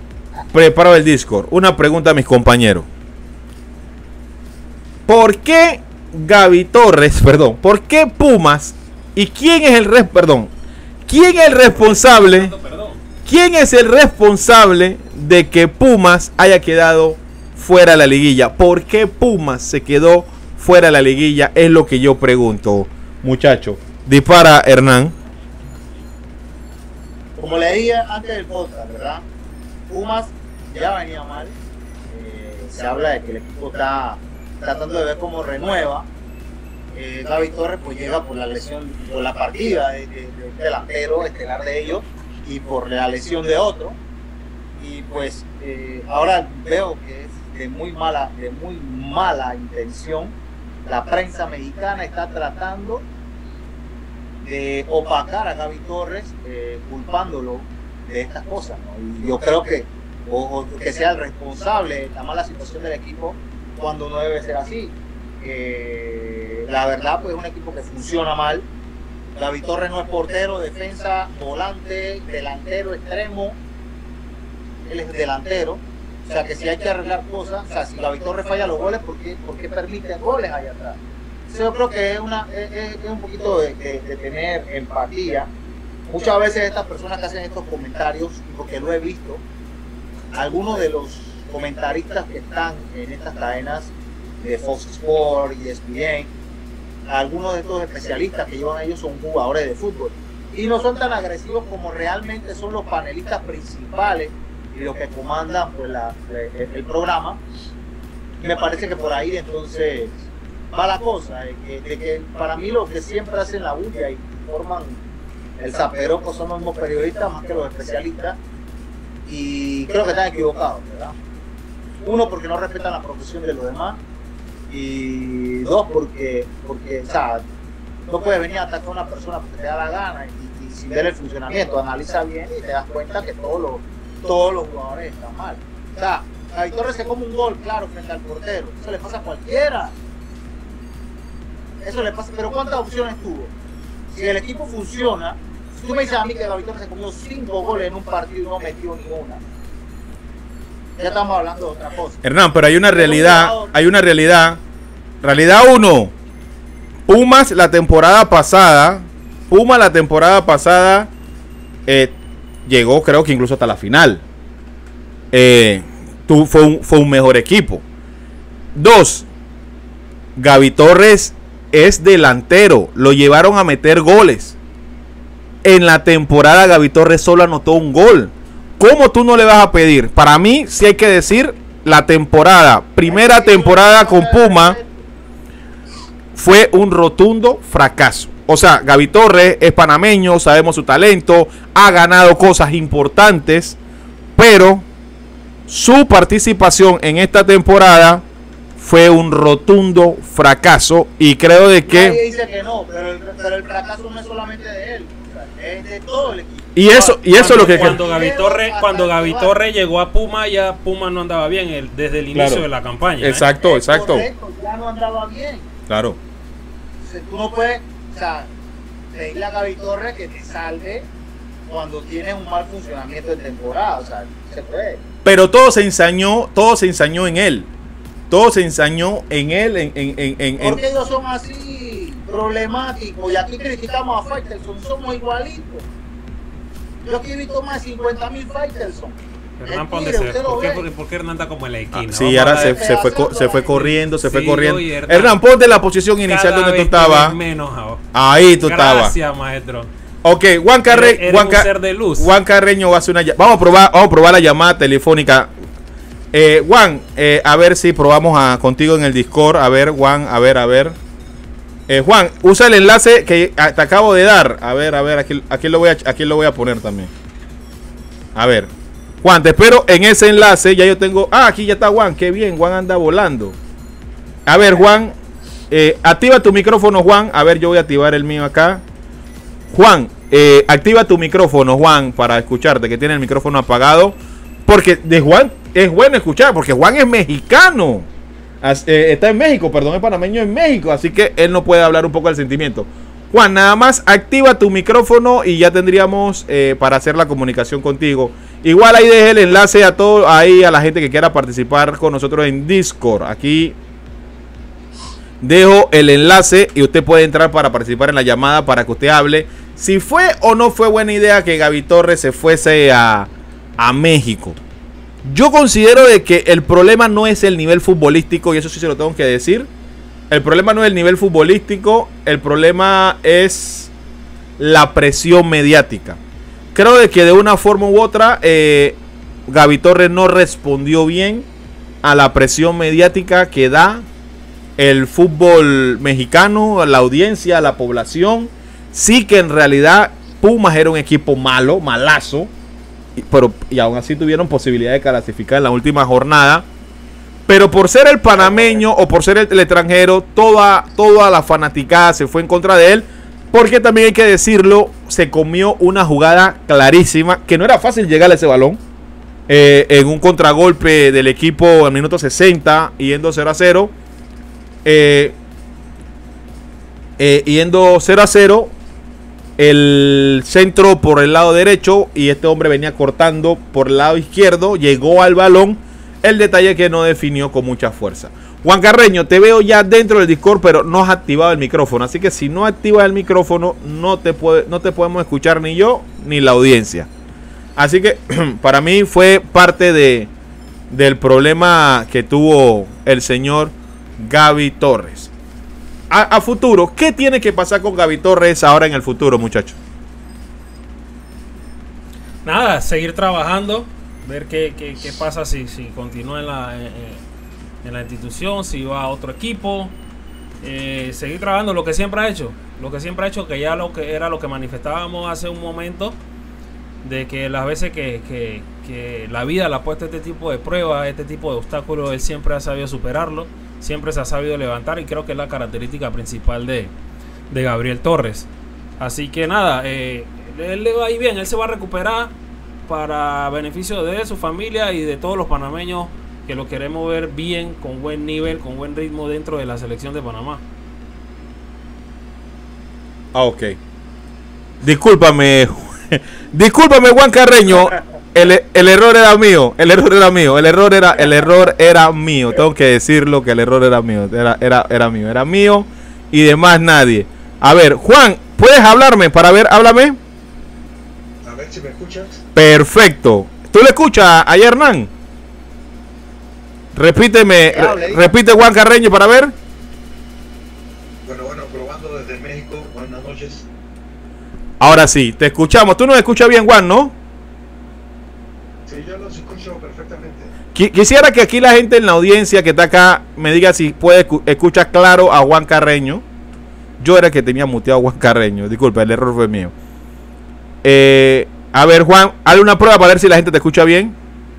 Una pregunta a mis compañeros. ¿Por qué Gaby Torres, por qué Pumas y quién es el responsable? ¿Quién es el responsable de que Pumas haya quedado fuera de la liguilla? ¿Por qué Pumas se quedó fuera de la liguilla? Es lo que yo pregunto, muchacho. Dispara, Hernán. Como le dije antes del podcast, ¿verdad? Pumas ya venía mal. Se habla de que el equipo está tratando de ver cómo renueva. Gaby Torres pues llega por la lesión, por la partida de delantero estelar de ellos y por la lesión de otro. Y pues ahora veo que es de muy mala intención. La prensa mexicana está tratando de opacar a Gaby Torres, culpándolo de estas cosas, ¿no? Y yo creo que que sea el responsable de la mala situación del equipo cuando no debe ser así. La verdad, pues es un equipo que funciona mal. Gaby Torres no es portero, defensa, volante, delantero, extremo. Él es delantero. O sea que si hay que arreglar cosas, o sea, si Gaby Torres falla los goles, ¿por qué permiten goles ahí atrás? Yo creo que es un poquito de tener empatía. Muchas veces estas personas que hacen estos comentarios, porque lo he visto, algunos de los comentaristas que están en estas cadenas de Fox Sports y ESPN, algunos de estos especialistas que llevan a ellos son jugadores de fútbol y no son tan agresivos como realmente son los panelistas principales y los que comandan pues, el programa. Y me parece que por ahí entonces va la cosa, de que para mí los que siempre hacen la bulla y forman el zaperoco son los mismos periodistas más que los especialistas, y creo que están equivocados, ¿verdad? Uno, porque no respetan la profesión de los demás, y dos, porque o sea, no puedes venir a atacar a una persona porque te da la gana y sin ver el funcionamiento. Analiza bien y te das cuenta que todos los jugadores están mal. O sea, Gaby Torres se come un gol, claro, frente al portero. Eso le pasa a cualquiera. Eso le pasa, pero ¿cuántas opciones tuvo? Si el equipo funciona, si tú me dices a mí que Gaby Torres se comió 5 goles en un partido y no metió ni una, ya estamos hablando de otra cosa. Hernán, pero hay una realidad. Realidad 1. Pumas la temporada pasada llegó, creo que incluso hasta la final. Fue un mejor equipo. 2, Gaby Torres es delantero, lo llevaron a meter goles. En la temporada Gaby Torres solo anotó un gol. ¿Cómo tú no le vas a pedir? Para mí sí hay que decir la primera temporada con Puma fue un rotundo fracaso. O sea, Gaby Torres es panameño, sabemos su talento, ha ganado cosas importantes, pero su participación en esta temporada fue un rotundo fracaso y creo de que... Nadie dice que no, pero el fracaso no es solamente de él, es de todo el equipo. Y eso es lo que... Cuando Gaby Torres llegó a Puma, ya Puma no andaba bien desde el inicio de la campaña. Exacto. Correcto, ya no andaba bien. Claro. Entonces, tú no puedes, o sea, pedirle a Gaby Torres que te salve cuando tienes un mal funcionamiento de temporada, o sea, se puede. Pero todo se ensañó en él. Porque ellos son así problemáticos y aquí criticamos a Faitelson, somos igualitos. Yo aquí he visto más de 50,000 Faitelson. Hernán, ¿por qué Hernán está como en la esquina? Sí, ahora se fue corriendo. Hernán, ponte en la posición inicial donde tú estabas. Ahí tú estabas. Gracias, maestro. Ok, Juan Carreño va a hacer vamos a probar la llamada telefónica. Juan, a ver si probamos contigo en el Discord. A ver, Juan, a ver. Juan, usa el enlace que te acabo de dar. A ver, aquí lo voy a poner también. A ver, Juan, te espero en ese enlace. Ya yo tengo. Aquí ya está Juan. Qué bien, Juan anda volando. A ver, Juan, activa tu micrófono, Juan. A ver, yo voy a activar el mío acá. Juan, activa tu micrófono, Juan, para escucharte, que tiene el micrófono apagado. Porque de Juan es bueno escuchar, porque Juan es mexicano. Está en México, perdón, es panameño en México, así que él no puede hablar un poco del sentimiento. Juan, nada más activa tu micrófono y ya tendríamos para hacer la comunicación contigo. Igual ahí deje el enlace a todo, ahí a la gente que quiera participar con nosotros en Discord. Aquí dejo el enlace y usted puede entrar para participar en la llamada para que usted hable si fue o no fue buena idea que Gaby Torres se fuese a México. Yo considero de que el problema no es el nivel futbolístico, y eso sí se lo tengo que decir. El problema no es el nivel futbolístico, el problema es la presión mediática. Creo de que de una forma u otra Gaby Torres no respondió bien a la presión mediática que da el fútbol mexicano, a la audiencia, a la población. Sí que en realidad Pumas era un equipo malo, malazo, y aún así tuvieron posibilidad de clasificar en la última jornada. Pero por ser el panameño o por ser el extranjero, toda la fanaticada se fue en contra de él. Porque también hay que decirlo, se comió una jugada clarísima, que no era fácil llegar a ese balón. En un contragolpe del equipo al minuto 60, yendo 0-0. Yendo 0-0. El centro por el lado derecho y este hombre venía cortando por el lado izquierdo, llegó al balón. El detalle que no definió con mucha fuerza. Juan Carreño, te veo ya dentro del Discord, pero no has activado el micrófono. Así que si no activas el micrófono, no te podemos escuchar ni yo ni la audiencia. Así que para mí fue parte del problema que tuvo el señor Gaby Torres. A futuro, ¿qué tiene que pasar con Gaby Torres ahora en el futuro, muchachos? Nada, seguir trabajando, ver qué pasa si continúa en la institución, si va a otro equipo, seguir trabajando lo que siempre ha hecho, que ya era lo que manifestábamos hace un momento, de que las veces que la vida le ha puesto este tipo de pruebas, este tipo de obstáculos, él siempre ha sabido superarlo, siempre se ha sabido levantar, y creo que es la característica principal de Gabriel Torres. Así que nada, él le va a ir bien, él se va a recuperar para beneficio de su familia y de todos los panameños que lo queremos ver bien, con buen nivel, con buen ritmo dentro de la selección de Panamá. Ok. Discúlpame, Juan Carreño. El error era mío. El error era mío. Tengo que decirlo, que el error era mío. Era mío. y de más nadie. A ver, Juan, ¿puedes hablarme? Para ver, háblame. A ver si me escuchas. Perfecto. ¿Tú le escuchas a Hernán? Repíteme, repite Juan Carreño para ver. Bueno, probando desde México. Buenas noches. Ahora sí, te escuchamos. Tú nos escuchas bien, Juan, ¿no? Sí, yo los escucho perfectamente. Quisiera que aquí la gente en la audiencia que está acá me diga si puede escuchar claro a Juan Carreño. Yo era el que tenía muteado a Juan Carreño. Disculpa, el error fue mío. A ver, Juan, hazle una prueba para ver si la gente te escucha bien.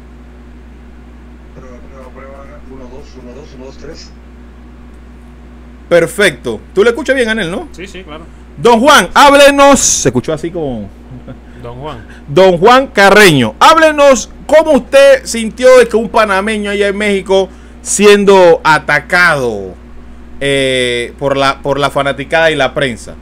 Prueba. 1, 2, 1, 2, 1, 2, 3. Perfecto. ¿Tú le escuchas bien a él, no? Sí, claro. Don Juan, háblenos. Se escuchó así como... Don Juan. Don Juan Carreño, háblenos cómo usted sintió de que un panameño allá en México siendo atacado por la fanaticada y la prensa.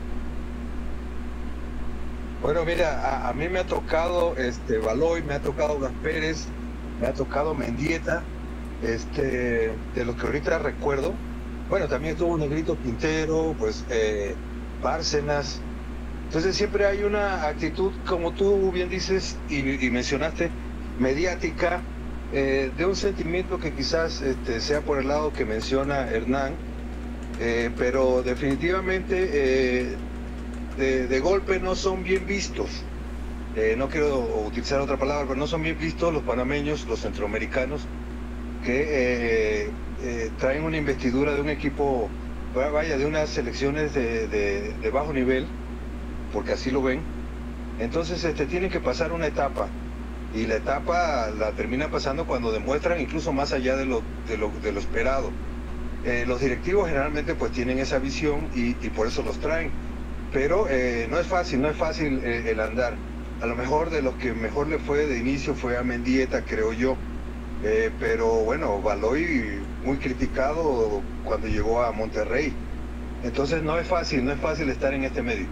Bueno, mira, a mí me ha tocado Baloy, me ha tocado Gas Pérez, me ha tocado Mendieta, de los que ahorita recuerdo. Bueno, también estuvo Negrito Quintero, pues Bárcenas. Entonces siempre hay una actitud, como tú bien dices y mencionaste, mediática, de un sentimiento que quizás sea por el lado que menciona Hernán, pero definitivamente de golpe no son bien vistos. No quiero utilizar otra palabra, pero no son bien vistos los panameños, los centroamericanos, que traen una investidura de un equipo, vaya, de unas selecciones de bajo nivel, porque así lo ven. Entonces tienen que pasar una etapa, y la etapa la terminan pasando cuando demuestran incluso más allá de lo esperado. Los directivos generalmente pues tienen esa visión y por eso los traen, pero no es fácil el andar. A lo mejor de los que mejor le fue de inicio fue a Mendieta, creo yo, pero bueno, Baloy muy criticado cuando llegó a Monterrey. Entonces no es fácil estar en este medio.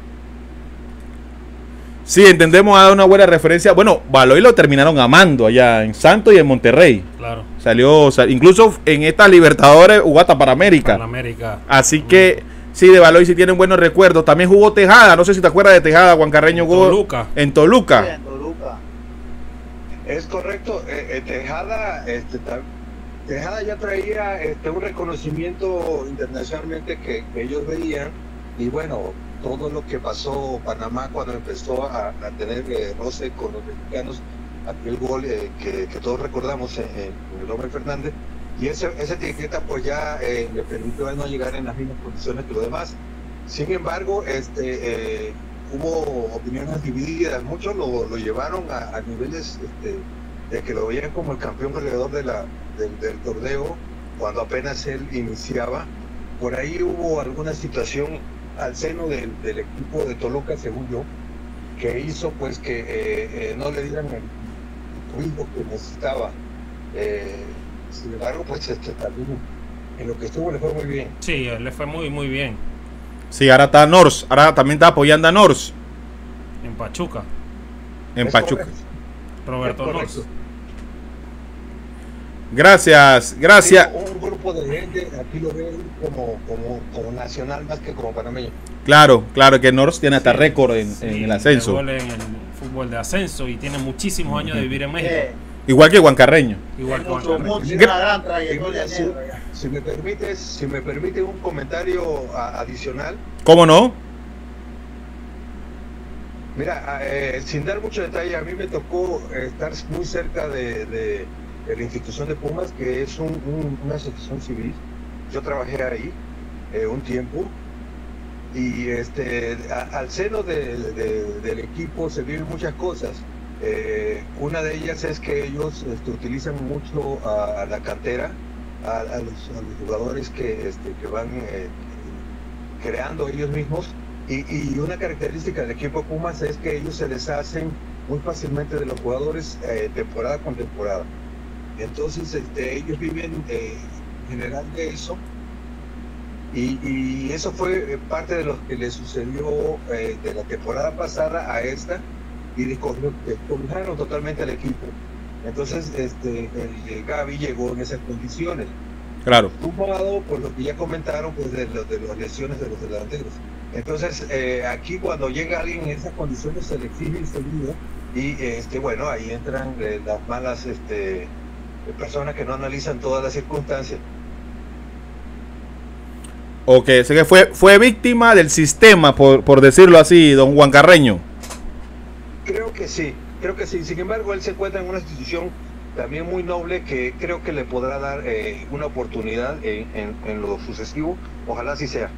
Sí, entendemos, ha dado una buena referencia. Bueno, Baloy lo terminaron amando allá en Santos y en Monterrey. Claro. Incluso en estas Libertadores jugó hasta para América. Así que sí, de Baloy sí tienen buenos recuerdos. También jugó Tejada, no sé si te acuerdas de Tejada, Juan Carreño. Toluca. En Toluca. Sí, en Toluca. Es correcto. Tejada ya traía un reconocimiento internacionalmente que ellos veían, y bueno, todo lo que pasó Panamá cuando empezó a tener roce con los mexicanos, aquel gol que todos recordamos en el Robert Fernández, y esa etiqueta pues ya le permitió no llegar en las mismas condiciones que los demás. Sin embargo, hubo opiniones divididas. Muchos lo llevaron a niveles de que lo veían como el campeón goleador del torneo cuando apenas él iniciaba. Por ahí hubo alguna situación al seno del equipo de Toluca, según yo, que hizo pues que no le dieran el ritmo que necesitaba. Sin embargo, pues también en lo que estuvo le fue muy bien. Sí, le fue muy bien. Sí, ahora está Nors, ahora también está apoyando a Nors. En Pachuca. En Pachuca. Correcto. Roberto Nors. Gracias. Sí, un grupo de gente aquí lo ven como nacional más que como panameño. Claro, que Nors tiene hasta récord en el ascenso. En el fútbol de ascenso y tiene muchísimos años de vivir en México. Igual que Juan Carreño. Igual que Juan Mucho, Carreño. una gran trayectoria. Si me permite un comentario adicional. ¿Cómo no? Mira, sin dar mucho detalle, a mí me tocó estar muy cerca de la institución de Pumas, que es una asociación civil. Yo trabajé ahí un tiempo, y al seno del equipo se viven muchas cosas. Una de ellas es que ellos utilizan mucho a la cantera, a los jugadores que van creando ellos mismos, y una característica del equipo Pumas es que ellos se deshacen muy fácilmente de los jugadores temporada con temporada. Entonces ellos viven en general de eso, y eso fue parte de lo que le sucedió de la temporada pasada a esta, y descobijaron totalmente al equipo. Entonces Gaby llegó en esas condiciones. Claro. Sumado por lo que ya comentaron, pues de las lesiones de los delanteros. Entonces, aquí cuando llega alguien en esas condiciones se le exige enseguida y bueno, ahí entran las malas personas que no analizan todas las circunstancias. Ok, sé que fue víctima del sistema, por decirlo así, don Juan Carreño. Creo que sí. Sin embargo, él se encuentra en una institución también muy noble que creo que le podrá dar una oportunidad en lo sucesivo. Ojalá así sea.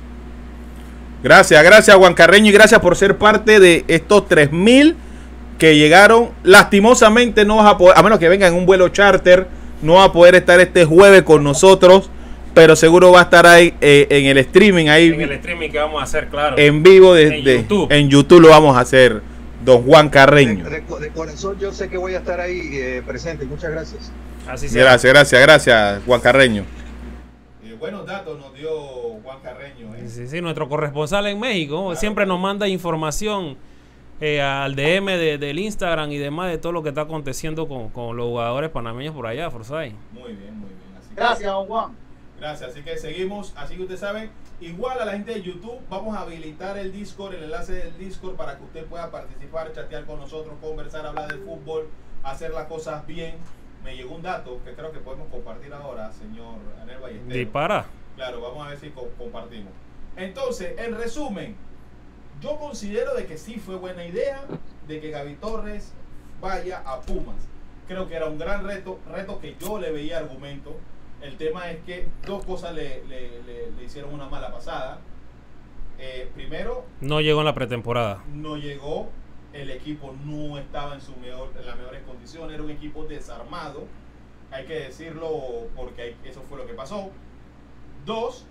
Gracias Juan Carreño, y gracias por ser parte de estos 3,000 que llegaron. Lastimosamente no vas a poder, a menos que venga en un vuelo charter, no va a poder estar este jueves con nosotros, pero seguro va a estar ahí en el streaming. Ahí en el streaming que vamos a hacer, claro. En vivo YouTube. En YouTube lo vamos a hacer, don Juan Carreño. De corazón yo sé que voy a estar ahí presente. Muchas gracias. Así sea. Gracias Juan Carreño. Buenos datos nos dio Juan Carreño. Sí, nuestro corresponsal en México, claro, siempre nos manda información al DM del Instagram y demás de todo lo que está aconteciendo con los jugadores panameños por allá, Forsyth. Muy bien. Gracias, don Juan. Gracias, así que seguimos, así que ustedes saben, igual a la gente de YouTube, vamos a habilitar el Discord, el enlace del Discord para que usted pueda participar, chatear con nosotros, conversar, hablar de fútbol, hacer las cosas bien. Me llegó un dato que creo que podemos compartir ahora, señor Anel Ballesteros. Dispara. Claro, vamos a ver si compartimos. Entonces, en resumen, yo considero de que sí fue buena idea de que Gaby Torres vaya a Pumas. Creo que era un gran reto que yo le veía argumento. El tema es que dos cosas le hicieron una mala pasada. Primero, no llegó en la pretemporada. No llegó, el equipo no estaba en las mejores condiciones, era un equipo desarmado, hay que decirlo porque eso fue lo que pasó. Dos,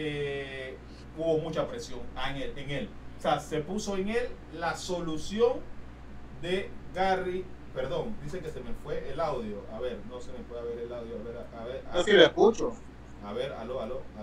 hubo mucha presión en él. O sea, se puso en él la solución de Gary. Perdón, dice que se me fue el audio. A ver, no se me puede ver el audio. A ver. Yo sí lo escucho. A ver, aló.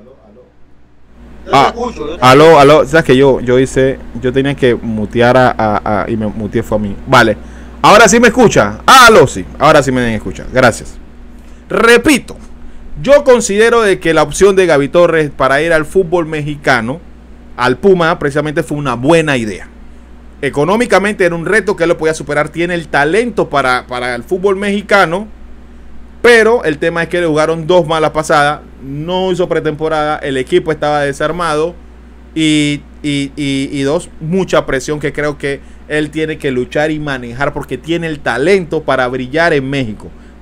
Yo te escucho. Aló. Sabes que yo tenía que mutear y me muteé fue a mí. Vale. Ahora sí me escucha. Aló, sí. Ahora sí me deben escuchar. Gracias. Repito. Yo considero de que la opción de Gaby Torres para ir al fútbol mexicano, al Puma, precisamente fue una buena idea. Económicamente era un reto que él lo podía superar. Tiene el talento para el fútbol mexicano. Pero el tema es que le jugaron dos malas pasadas. No hizo pretemporada. El equipo estaba desarmado. Y dos, mucha presión que creo que él tiene que luchar y manejar. Porque tiene el talento para brillar en México.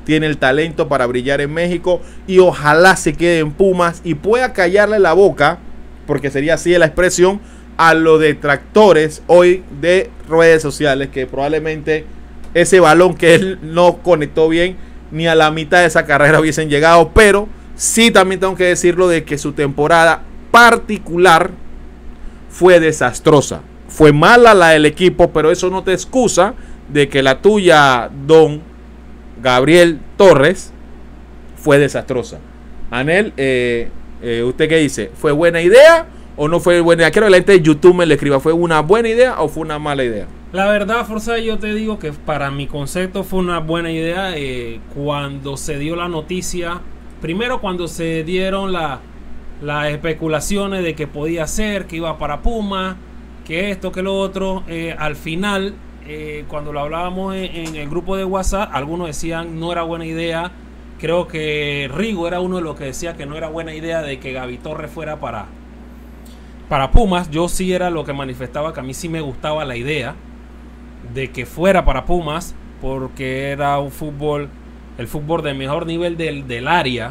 Y ojalá se quede en Pumas y pueda callarle la boca, porque sería así la expresión, a los detractores hoy de redes sociales, que probablemente ese balón que él no conectó bien ni a la mitad de esa carrera hubiesen llegado. Pero sí, también tengo que decirlo de que su temporada particular fue desastrosa. Fue mala la del equipo, pero eso no te excusa de que la tuya, don Gabriel Torres, fue desastrosa. Anel, ¿usted qué dice? ¿Fue buena idea o no fue buena idea? Quiero que la gente de YouTube me le escriba. ¿Fue una buena idea o fue una mala idea? La verdad, Forsyth, yo te digo que para mi concepto fue una buena idea. Cuando se dio la noticia, primero cuando se dieron las especulaciones de que podía ser, que iba para Puma, que esto, que lo otro, al final, cuando lo hablábamos en el grupo de WhatsApp, algunos decían no era buena idea. Creo que Rigo era uno de los que decía que no era buena idea de que Gaby Torres fuera para Pumas. Yo sí era lo que manifestaba que a mí sí me gustaba la idea de que fuera para Pumas, porque era el fútbol de mejor nivel del área.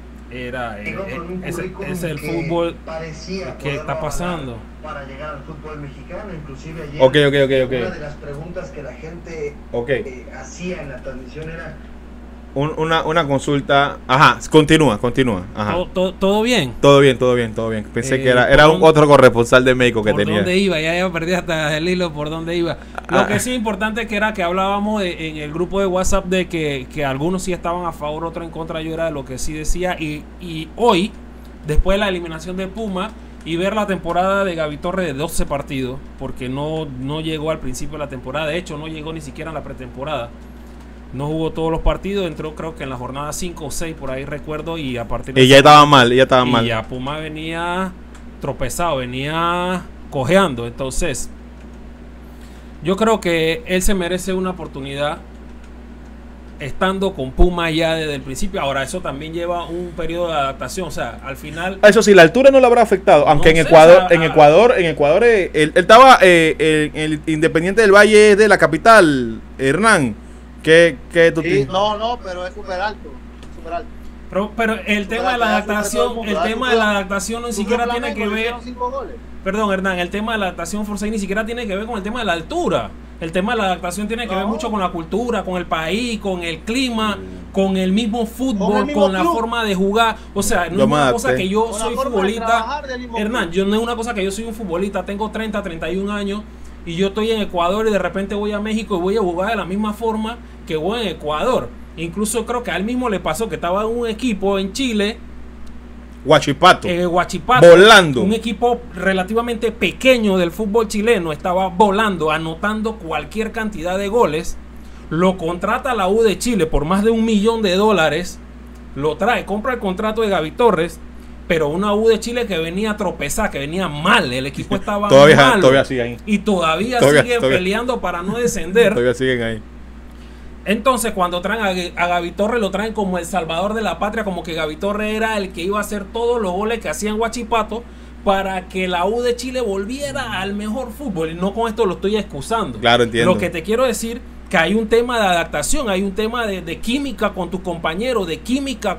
Ese es el fútbol que está pasando para llegar al fútbol mexicano. Inclusive ayer Ok. una de las preguntas que la gente hacía en la transmisión era una consulta. Ajá, continúa. Ajá. ¿Todo bien? Todo bien. Pensé que era otro corresponsal de México que tenía. ¿Por dónde iba? Ya perdí hasta el hilo por dónde iba. Lo que sí es importante que era que hablábamos en el grupo de WhatsApp de que algunos sí estaban a favor, otros en contra. Yo era de lo que sí decía. Y hoy, después de la eliminación de Puma y ver la temporada de Gaby Torres de 12 partidos, porque no llegó al principio de la temporada, de hecho no llegó ni siquiera a la pretemporada. No jugó todos los partidos, entró creo que en la jornada 5 o 6, por ahí recuerdo, y a partir de... Ella estaba mal. Y ya Puma venía tropezado, venía cojeando. Entonces, yo creo que él se merece una oportunidad estando con Puma ya desde el principio. Ahora, eso también lleva un periodo de adaptación. O sea, al final... Eso sí, la altura no le habrá afectado. Aunque no en sé, Ecuador, o sea, en Ecuador él estaba el Independiente del Valle de la capital, Hernán. ¿Qué tú Sí, no, pero es súper alto. Súper alto. Pero el tema de la adaptación, ni siquiera tiene que ver... Perdón, Hernán, el tema de la adaptación Forsyth ni siquiera tiene que ver con el tema de la altura. El tema de la adaptación tiene que ver mucho con la cultura, con el país, con el clima, con el mismo fútbol, con la forma de jugar. O sea, no es una cosa que yo soy futbolista. Hernán, no es una cosa que yo soy un futbolista, tengo 30, 31 años y yo estoy en Ecuador y de repente voy a México y voy a jugar de la misma forma que voy en Ecuador. Incluso creo que a él mismo le pasó que estaba en un equipo en Chile, Huachipato, volando. Un equipo relativamente pequeño del fútbol chileno, estaba volando, anotando cualquier cantidad de goles. Lo contrata la U de Chile por más de $1 millón. Lo trae, compra el contrato de Gaby Torres, pero una U de Chile que venía a tropezar, que venía mal. El equipo estaba mal. Todavía sigue ahí. Y todavía siguen peleando para no descender. Todavía siguen ahí. Entonces, cuando traen a Gaby Torres, lo traen como el salvador de la patria, como que Gaby Torres era el que iba a hacer todos los goles que hacía en Huachipato para que la U de Chile volviera al mejor fútbol. Y no con esto lo estoy excusando. Claro, entiendo. Lo que te quiero decir que hay un tema de adaptación, hay un tema de química con tus compañeros, de química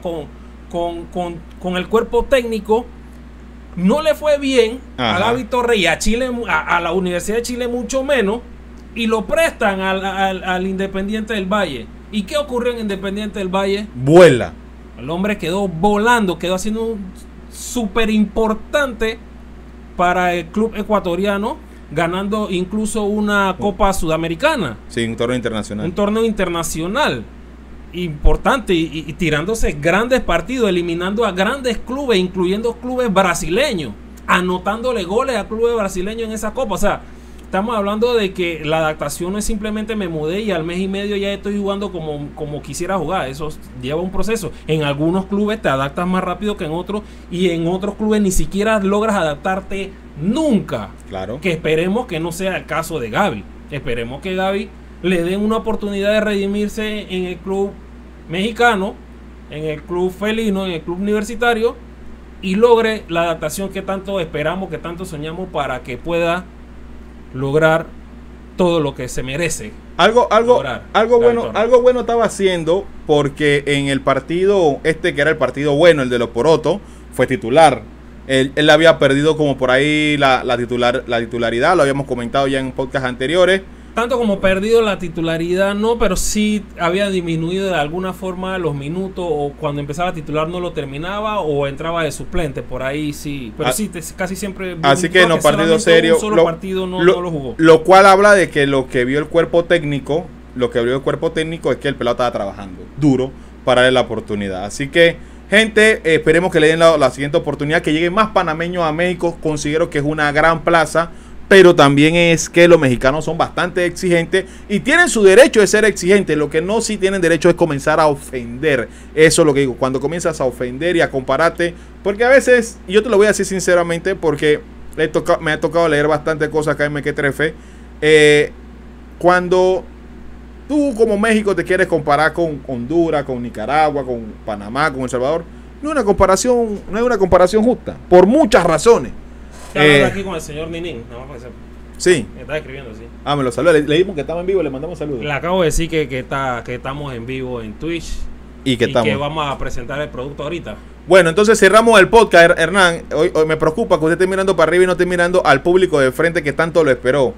con el cuerpo técnico. No le fue bien a Gaby Torres y a Chile, a la Universidad de Chile mucho menos. Y lo prestan al Independiente del Valle. ¿Y qué ocurrió en Independiente del Valle? Vuela. El hombre quedó volando, quedó haciendo un súper importante para el club ecuatoriano, ganando incluso una Copa Sudamericana. Sí, un torneo internacional. Un torneo internacional importante y tirándose grandes partidos, eliminando a grandes clubes, incluyendo clubes brasileños, anotándole goles a clubes brasileños en esa Copa. O sea, estamos hablando de que la adaptación no es simplemente me mudé y al mes y medio ya estoy jugando como quisiera jugar. Eso lleva un proceso. En algunos clubes te adaptas más rápido que en otros y en otros clubes ni siquiera logras adaptarte nunca. Claro. Que esperemos que no sea el caso de Gaby. Esperemos que Gaby le den una oportunidad de redimirse en el club mexicano, en el club felino, en el club universitario y logre la adaptación que tanto esperamos, que tanto soñamos para que pueda lograr todo lo que se merece. Algo bueno estaba haciendo, porque en el partido que era el partido bueno, el de los Porotos, fue titular. Él había perdido como por ahí la titularidad, lo habíamos comentado ya en podcast anteriores. Tanto como perdido la titularidad, no, pero sí había disminuido de alguna forma los minutos, o cuando empezaba a titular no lo terminaba, o entraba de suplente, por ahí sí. Pero sí, casi siempre. Así que no, partido serio. Un solo partido no lo jugó. Lo cual habla de que lo que vio el cuerpo técnico es que el pelado estaba trabajando duro para darle la oportunidad. Así que, gente, esperemos que le den la siguiente oportunidad, que lleguen más panameños a México. Considero que es una gran plaza. Pero también es que los mexicanos son bastante exigentes y tienen su derecho de ser exigentes. Lo que no sí tienen derecho es comenzar a ofender. Eso es lo que digo. Cuando comienzas a ofender y a compararte. Porque a veces, yo te lo voy a decir sinceramente, porque me ha tocado leer bastante cosas acá en Mequetrefe. Cuando tú como México te quieres comparar con Honduras, con Nicaragua, con Panamá, con El Salvador, no es una comparación justa. Por muchas razones. Estoy hablando aquí con el señor Ninin, nada más. Sí. Me está escribiendo, sí. Me lo saludó. Le dimos que estaba en vivo, le mandamos saludos. Le acabo de decir que estamos en vivo en Twitch. Y que vamos a presentar el producto ahorita. Bueno, entonces cerramos el podcast, Hernán. Hoy me preocupa que usted esté mirando para arriba y no esté mirando al público de frente que tanto lo esperó.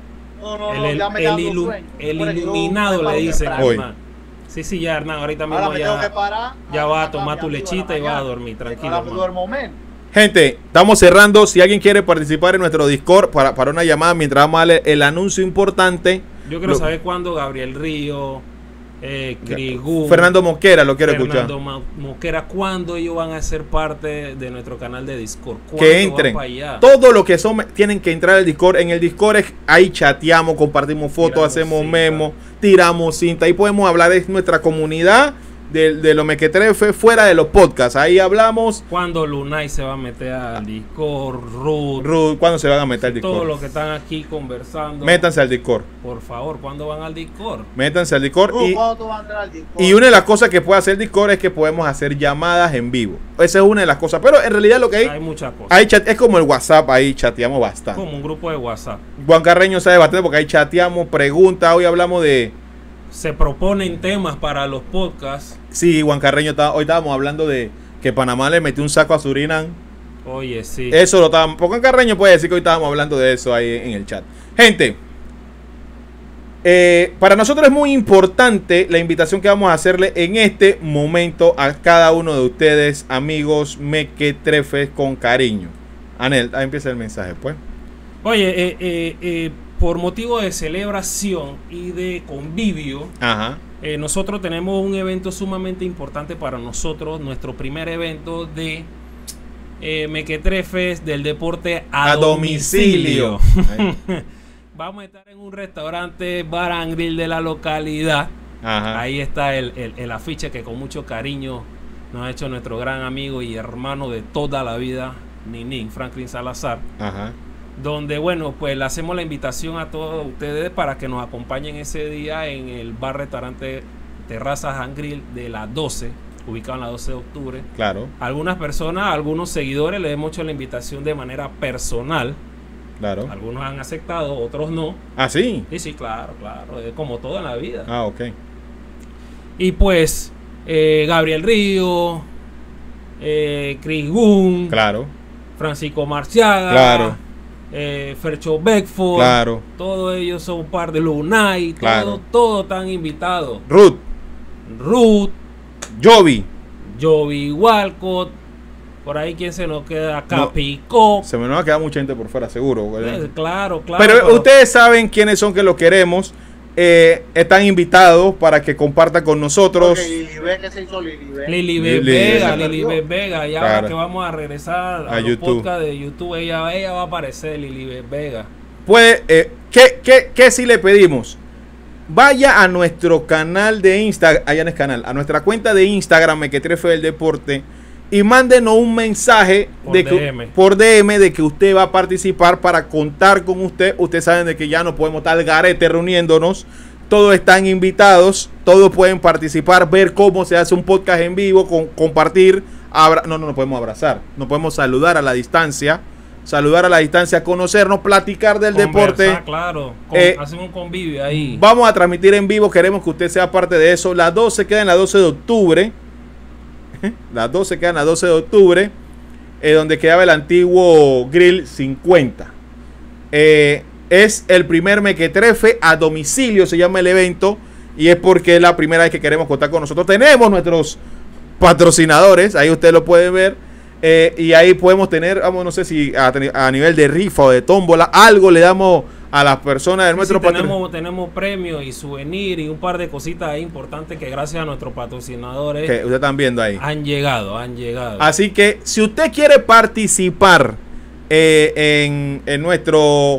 El iluminado le dicen, Hernán. Sí, ya, Hernán, ahorita mismo ya va a tomar tu lechita y va a dormir, tranquilo. Gente, estamos cerrando. Si alguien quiere participar en nuestro Discord para una llamada mientras vamos a darle el anuncio importante. Yo quiero saber cuándo Gabriel Río, Krigun, Fernando Mosquera, lo quiero escuchar. Fernando Mosquera, ¿cuándo ellos van a ser parte de nuestro canal de Discord? Que entren. Todo lo que son tienen que entrar al Discord. En el Discord ahí chateamos, compartimos fotos, tiramos hacemos cinta, memos, tiramos cinta. Ahí podemos hablar de nuestra comunidad, de los mequetrefes, fuera de los podcasts. Ahí hablamos. ¿Cuándo Lunay se va a meter al Discord? Ruth, ¿cuándo se van a meter al Discord? Todos los que están aquí conversando. Métanse al Discord. Por favor, ¿cuándo van al Discord? Métanse al Discord. ¿Cuándo tú vas a entrar al Discord? Y una de las cosas que puede hacer Discord es que podemos hacer llamadas en vivo. Esa es una de las cosas. Pero en realidad lo que hay muchas cosas. Hay chat, es como el WhatsApp, ahí chateamos bastante. Como un grupo de WhatsApp. Juan Carreño sabe bastante porque ahí chateamos, preguntas. Hoy hablamos de... Se proponen temas para los podcasts. Sí, Juan Carreño, hoy estábamos hablando de que Panamá le metió un saco a Surinam. Oye, sí. Eso lo estábamos... Juan Carreño puede decir que hoy estábamos hablando de eso ahí en el chat. Gente, para nosotros es muy importante la invitación que vamos a hacerle en este momento a cada uno de ustedes, amigos mequetrefes con cariño. Anel, ahí empieza el mensaje, pues. Oye, por motivo de celebración y de convivio, nosotros tenemos un evento sumamente importante para nosotros, nuestro primer evento de mequetrefes del deporte a domicilio. Vamos a estar en un restaurante Bar and Grill de la localidad. Ahí está el afiche que con mucho cariño nos ha hecho nuestro gran amigo y hermano de toda la vida, Ninín Franklin Salazar. Donde, bueno, pues le hacemos la invitación a todos ustedes para que nos acompañen ese día en el bar-restaurante Terrazas and Grill de la 12, ubicado en la 12 de octubre. Claro. Algunas personas, algunos seguidores les hemos hecho la invitación de manera personal. Claro. Algunos han aceptado, otros no. ¿Ah, sí? Sí, claro. Es como todo en la vida. Ah, ok. Y pues, Gabriel Río, Chris Gunn. Claro. Francisco Marciaga. Claro. Fercho Beckford, claro. Todos ellos son par de Lunay, claro. Todos están invitados. Ruth, Jovi Walcott, por ahí quien se nos queda, Capicó. Se me nos va a quedar mucha gente por fuera, seguro. Claro. Pero ustedes saben quiénes son que lo queremos. Están invitados para que compartan con nosotros. Lilibet Vega. Ya claro. Ahora que vamos a regresar a los podcasts de YouTube, ella va a aparecer, Lilibet Vega. ¿Qué si le pedimos? Vaya a nuestro canal de Instagram, allá en el canal, a nuestra cuenta de Instagram, Mequetrefe del Deporte, y mándenos un mensaje por DM de que usted va a participar para contar con usted. Ustedes saben de que ya no podemos estar al garete reuniéndonos. Todos están invitados, todos pueden participar, ver cómo se hace un podcast en vivo, compartir. No podemos abrazar, no podemos saludar a la distancia. Conocernos, platicar del deporte. Claro, hacen un convivio ahí. Vamos a transmitir en vivo, queremos que usted sea parte de eso. Las 12 quedan la 12 de octubre. Las 12 quedan la 12 de octubre, donde quedaba el antiguo Grill 50. Es el primer mequetrefe a domicilio, se llama el evento, y es porque es la primera vez que queremos contar con nosotros. Tenemos nuestros patrocinadores, ahí usted lo puede ver, y ahí podemos tener, no sé si a nivel de rifa o de tómbola, algo le damos a las personas de nuestro patrocinador. Tenemos premios y souvenir y un par de cositas ahí importantes que gracias a nuestros patrocinadores que ustedes están viendo ahí han llegado. Así que si usted quiere participar en nuestro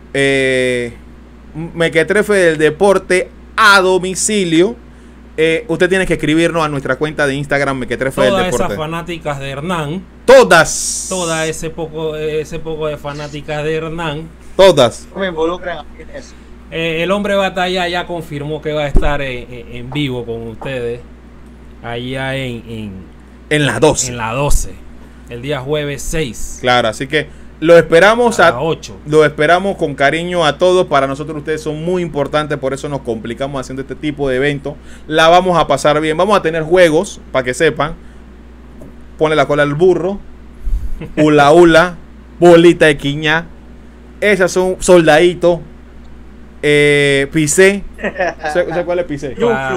Mequetrefe del Deporte a domicilio, usted tiene que escribirnos a nuestra cuenta de Instagram, Mequetrefe del Deporte. Todas esas fanáticas de Hernán, todas ese poco de fanáticas de Hernán, todas me involucran en eso. El hombre batalla ya confirmó que va a estar en vivo con ustedes allá en la 12. En la 12, el día jueves 6. Claro, así que lo esperamos a 8. Lo esperamos con cariño a todos. Para nosotros ustedes son muy importantes, por eso nos complicamos haciendo este tipo de eventos. La vamos a pasar bien. Vamos a tener juegos, para que sepan. Pone la cola al burro. Hula, bolita de quiñá. Esas son soldaditos. Pisé. ¿Sabes cuál es pisé?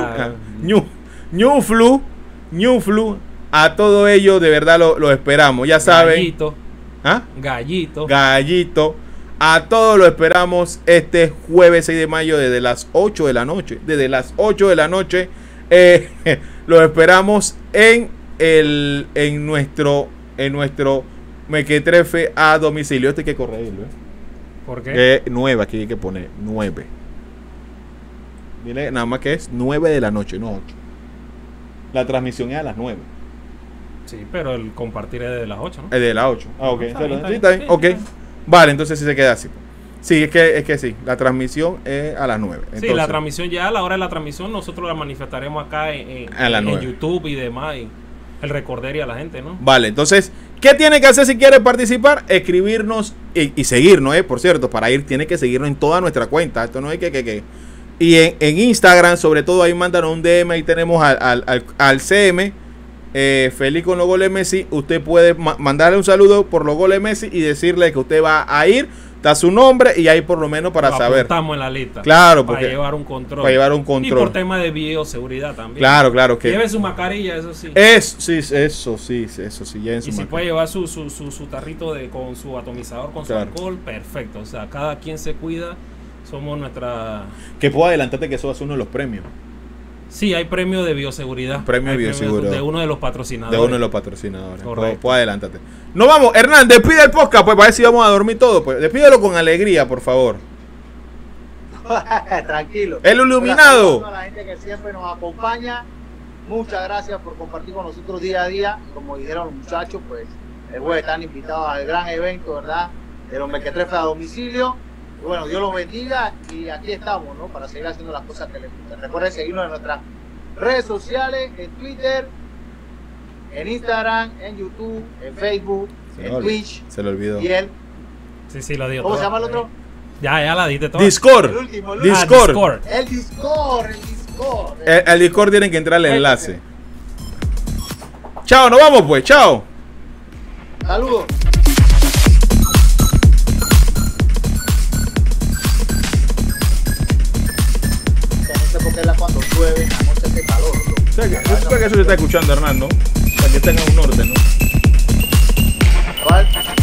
Ñuflu. A todo ello de verdad lo esperamos. Ya saben. Gallito. A todos lo esperamos este jueves 6 de mayo desde las 8 de la noche. Desde las 8 de la noche lo esperamos en nuestro Mequetrefe a domicilio. Este hay que corregirlo, ¿Por qué? 9, aquí hay que poner 9. Dile nada más que es 9 de la noche, no 8. La transmisión es a las 9. Sí, pero el compartir es de las 8, ¿no? Es de las 8. Ah, ok. Está bien, Sí, está bien. Ok. Vale, entonces sí se queda así. Sí, es que sí. La transmisión es a las 9. Entonces, sí, la transmisión ya a la hora de la transmisión nosotros la manifestaremos acá en YouTube y demás. Y el recorderio a la gente, ¿no? Vale, entonces, ¿qué tiene que hacer si quiere participar? Escribirnos y seguirnos, por cierto, para ir tiene que seguirnos en toda nuestra cuenta. Esto no hay que. Y en Instagram, sobre todo, ahí mandan un DM. Ahí tenemos al CM, feliz con los goles Messi. Usted puede mandarle un saludo por los goles Messi y decirle que usted va a ir. Está su nombre y ahí por lo menos para saber. Estamos en la lista. Claro, porque para llevar un control. Para llevar un control. Y por tema de bioseguridad también. Claro que. Lleve su mascarilla, eso sí. Eso sí. Y si puede llevar su tarrito con su atomizador, con su alcohol, perfecto. O sea, cada quien se cuida. Somos nuestra. Que puedo adelantarte que eso va a ser uno de los premios. Sí, hay premio de bioseguridad. Premio de bioseguridad. De uno de los patrocinadores. De uno de los patrocinadores. Correcto. Puedo adelantarte. No vamos, Hernán, despide el podcast, pues para ver si vamos a dormir todo. Pues despídelo con alegría, por favor. Tranquilo. El iluminado. A la gente que siempre nos acompaña. Muchas gracias por compartir con nosotros día a día. Como dijeron los muchachos, pues el jueves están invitados al gran evento, ¿verdad? De los Mequetrefe a domicilio. Y bueno, Dios los bendiga y aquí estamos, ¿no? Para seguir haciendo las cosas que les gustan. Recuerden seguirnos en nuestras redes sociales, en Twitter, en Instagram, en YouTube, en Facebook, en Twitch. Se lo olvidó. Y él. Sí, lo digo. ¿Cómo se llama el otro? Ya la diste todo. Discord. El último. Discord. El Discord. El Discord tienen que entrar al enlace. Chao, nos vamos pues. Chao. Saludos. Porque cuando llueve, en la noche hace calor. Yo sé que eso se está escuchando, Hernando. Para que tenga un orden, ¿no? ¿Cuál?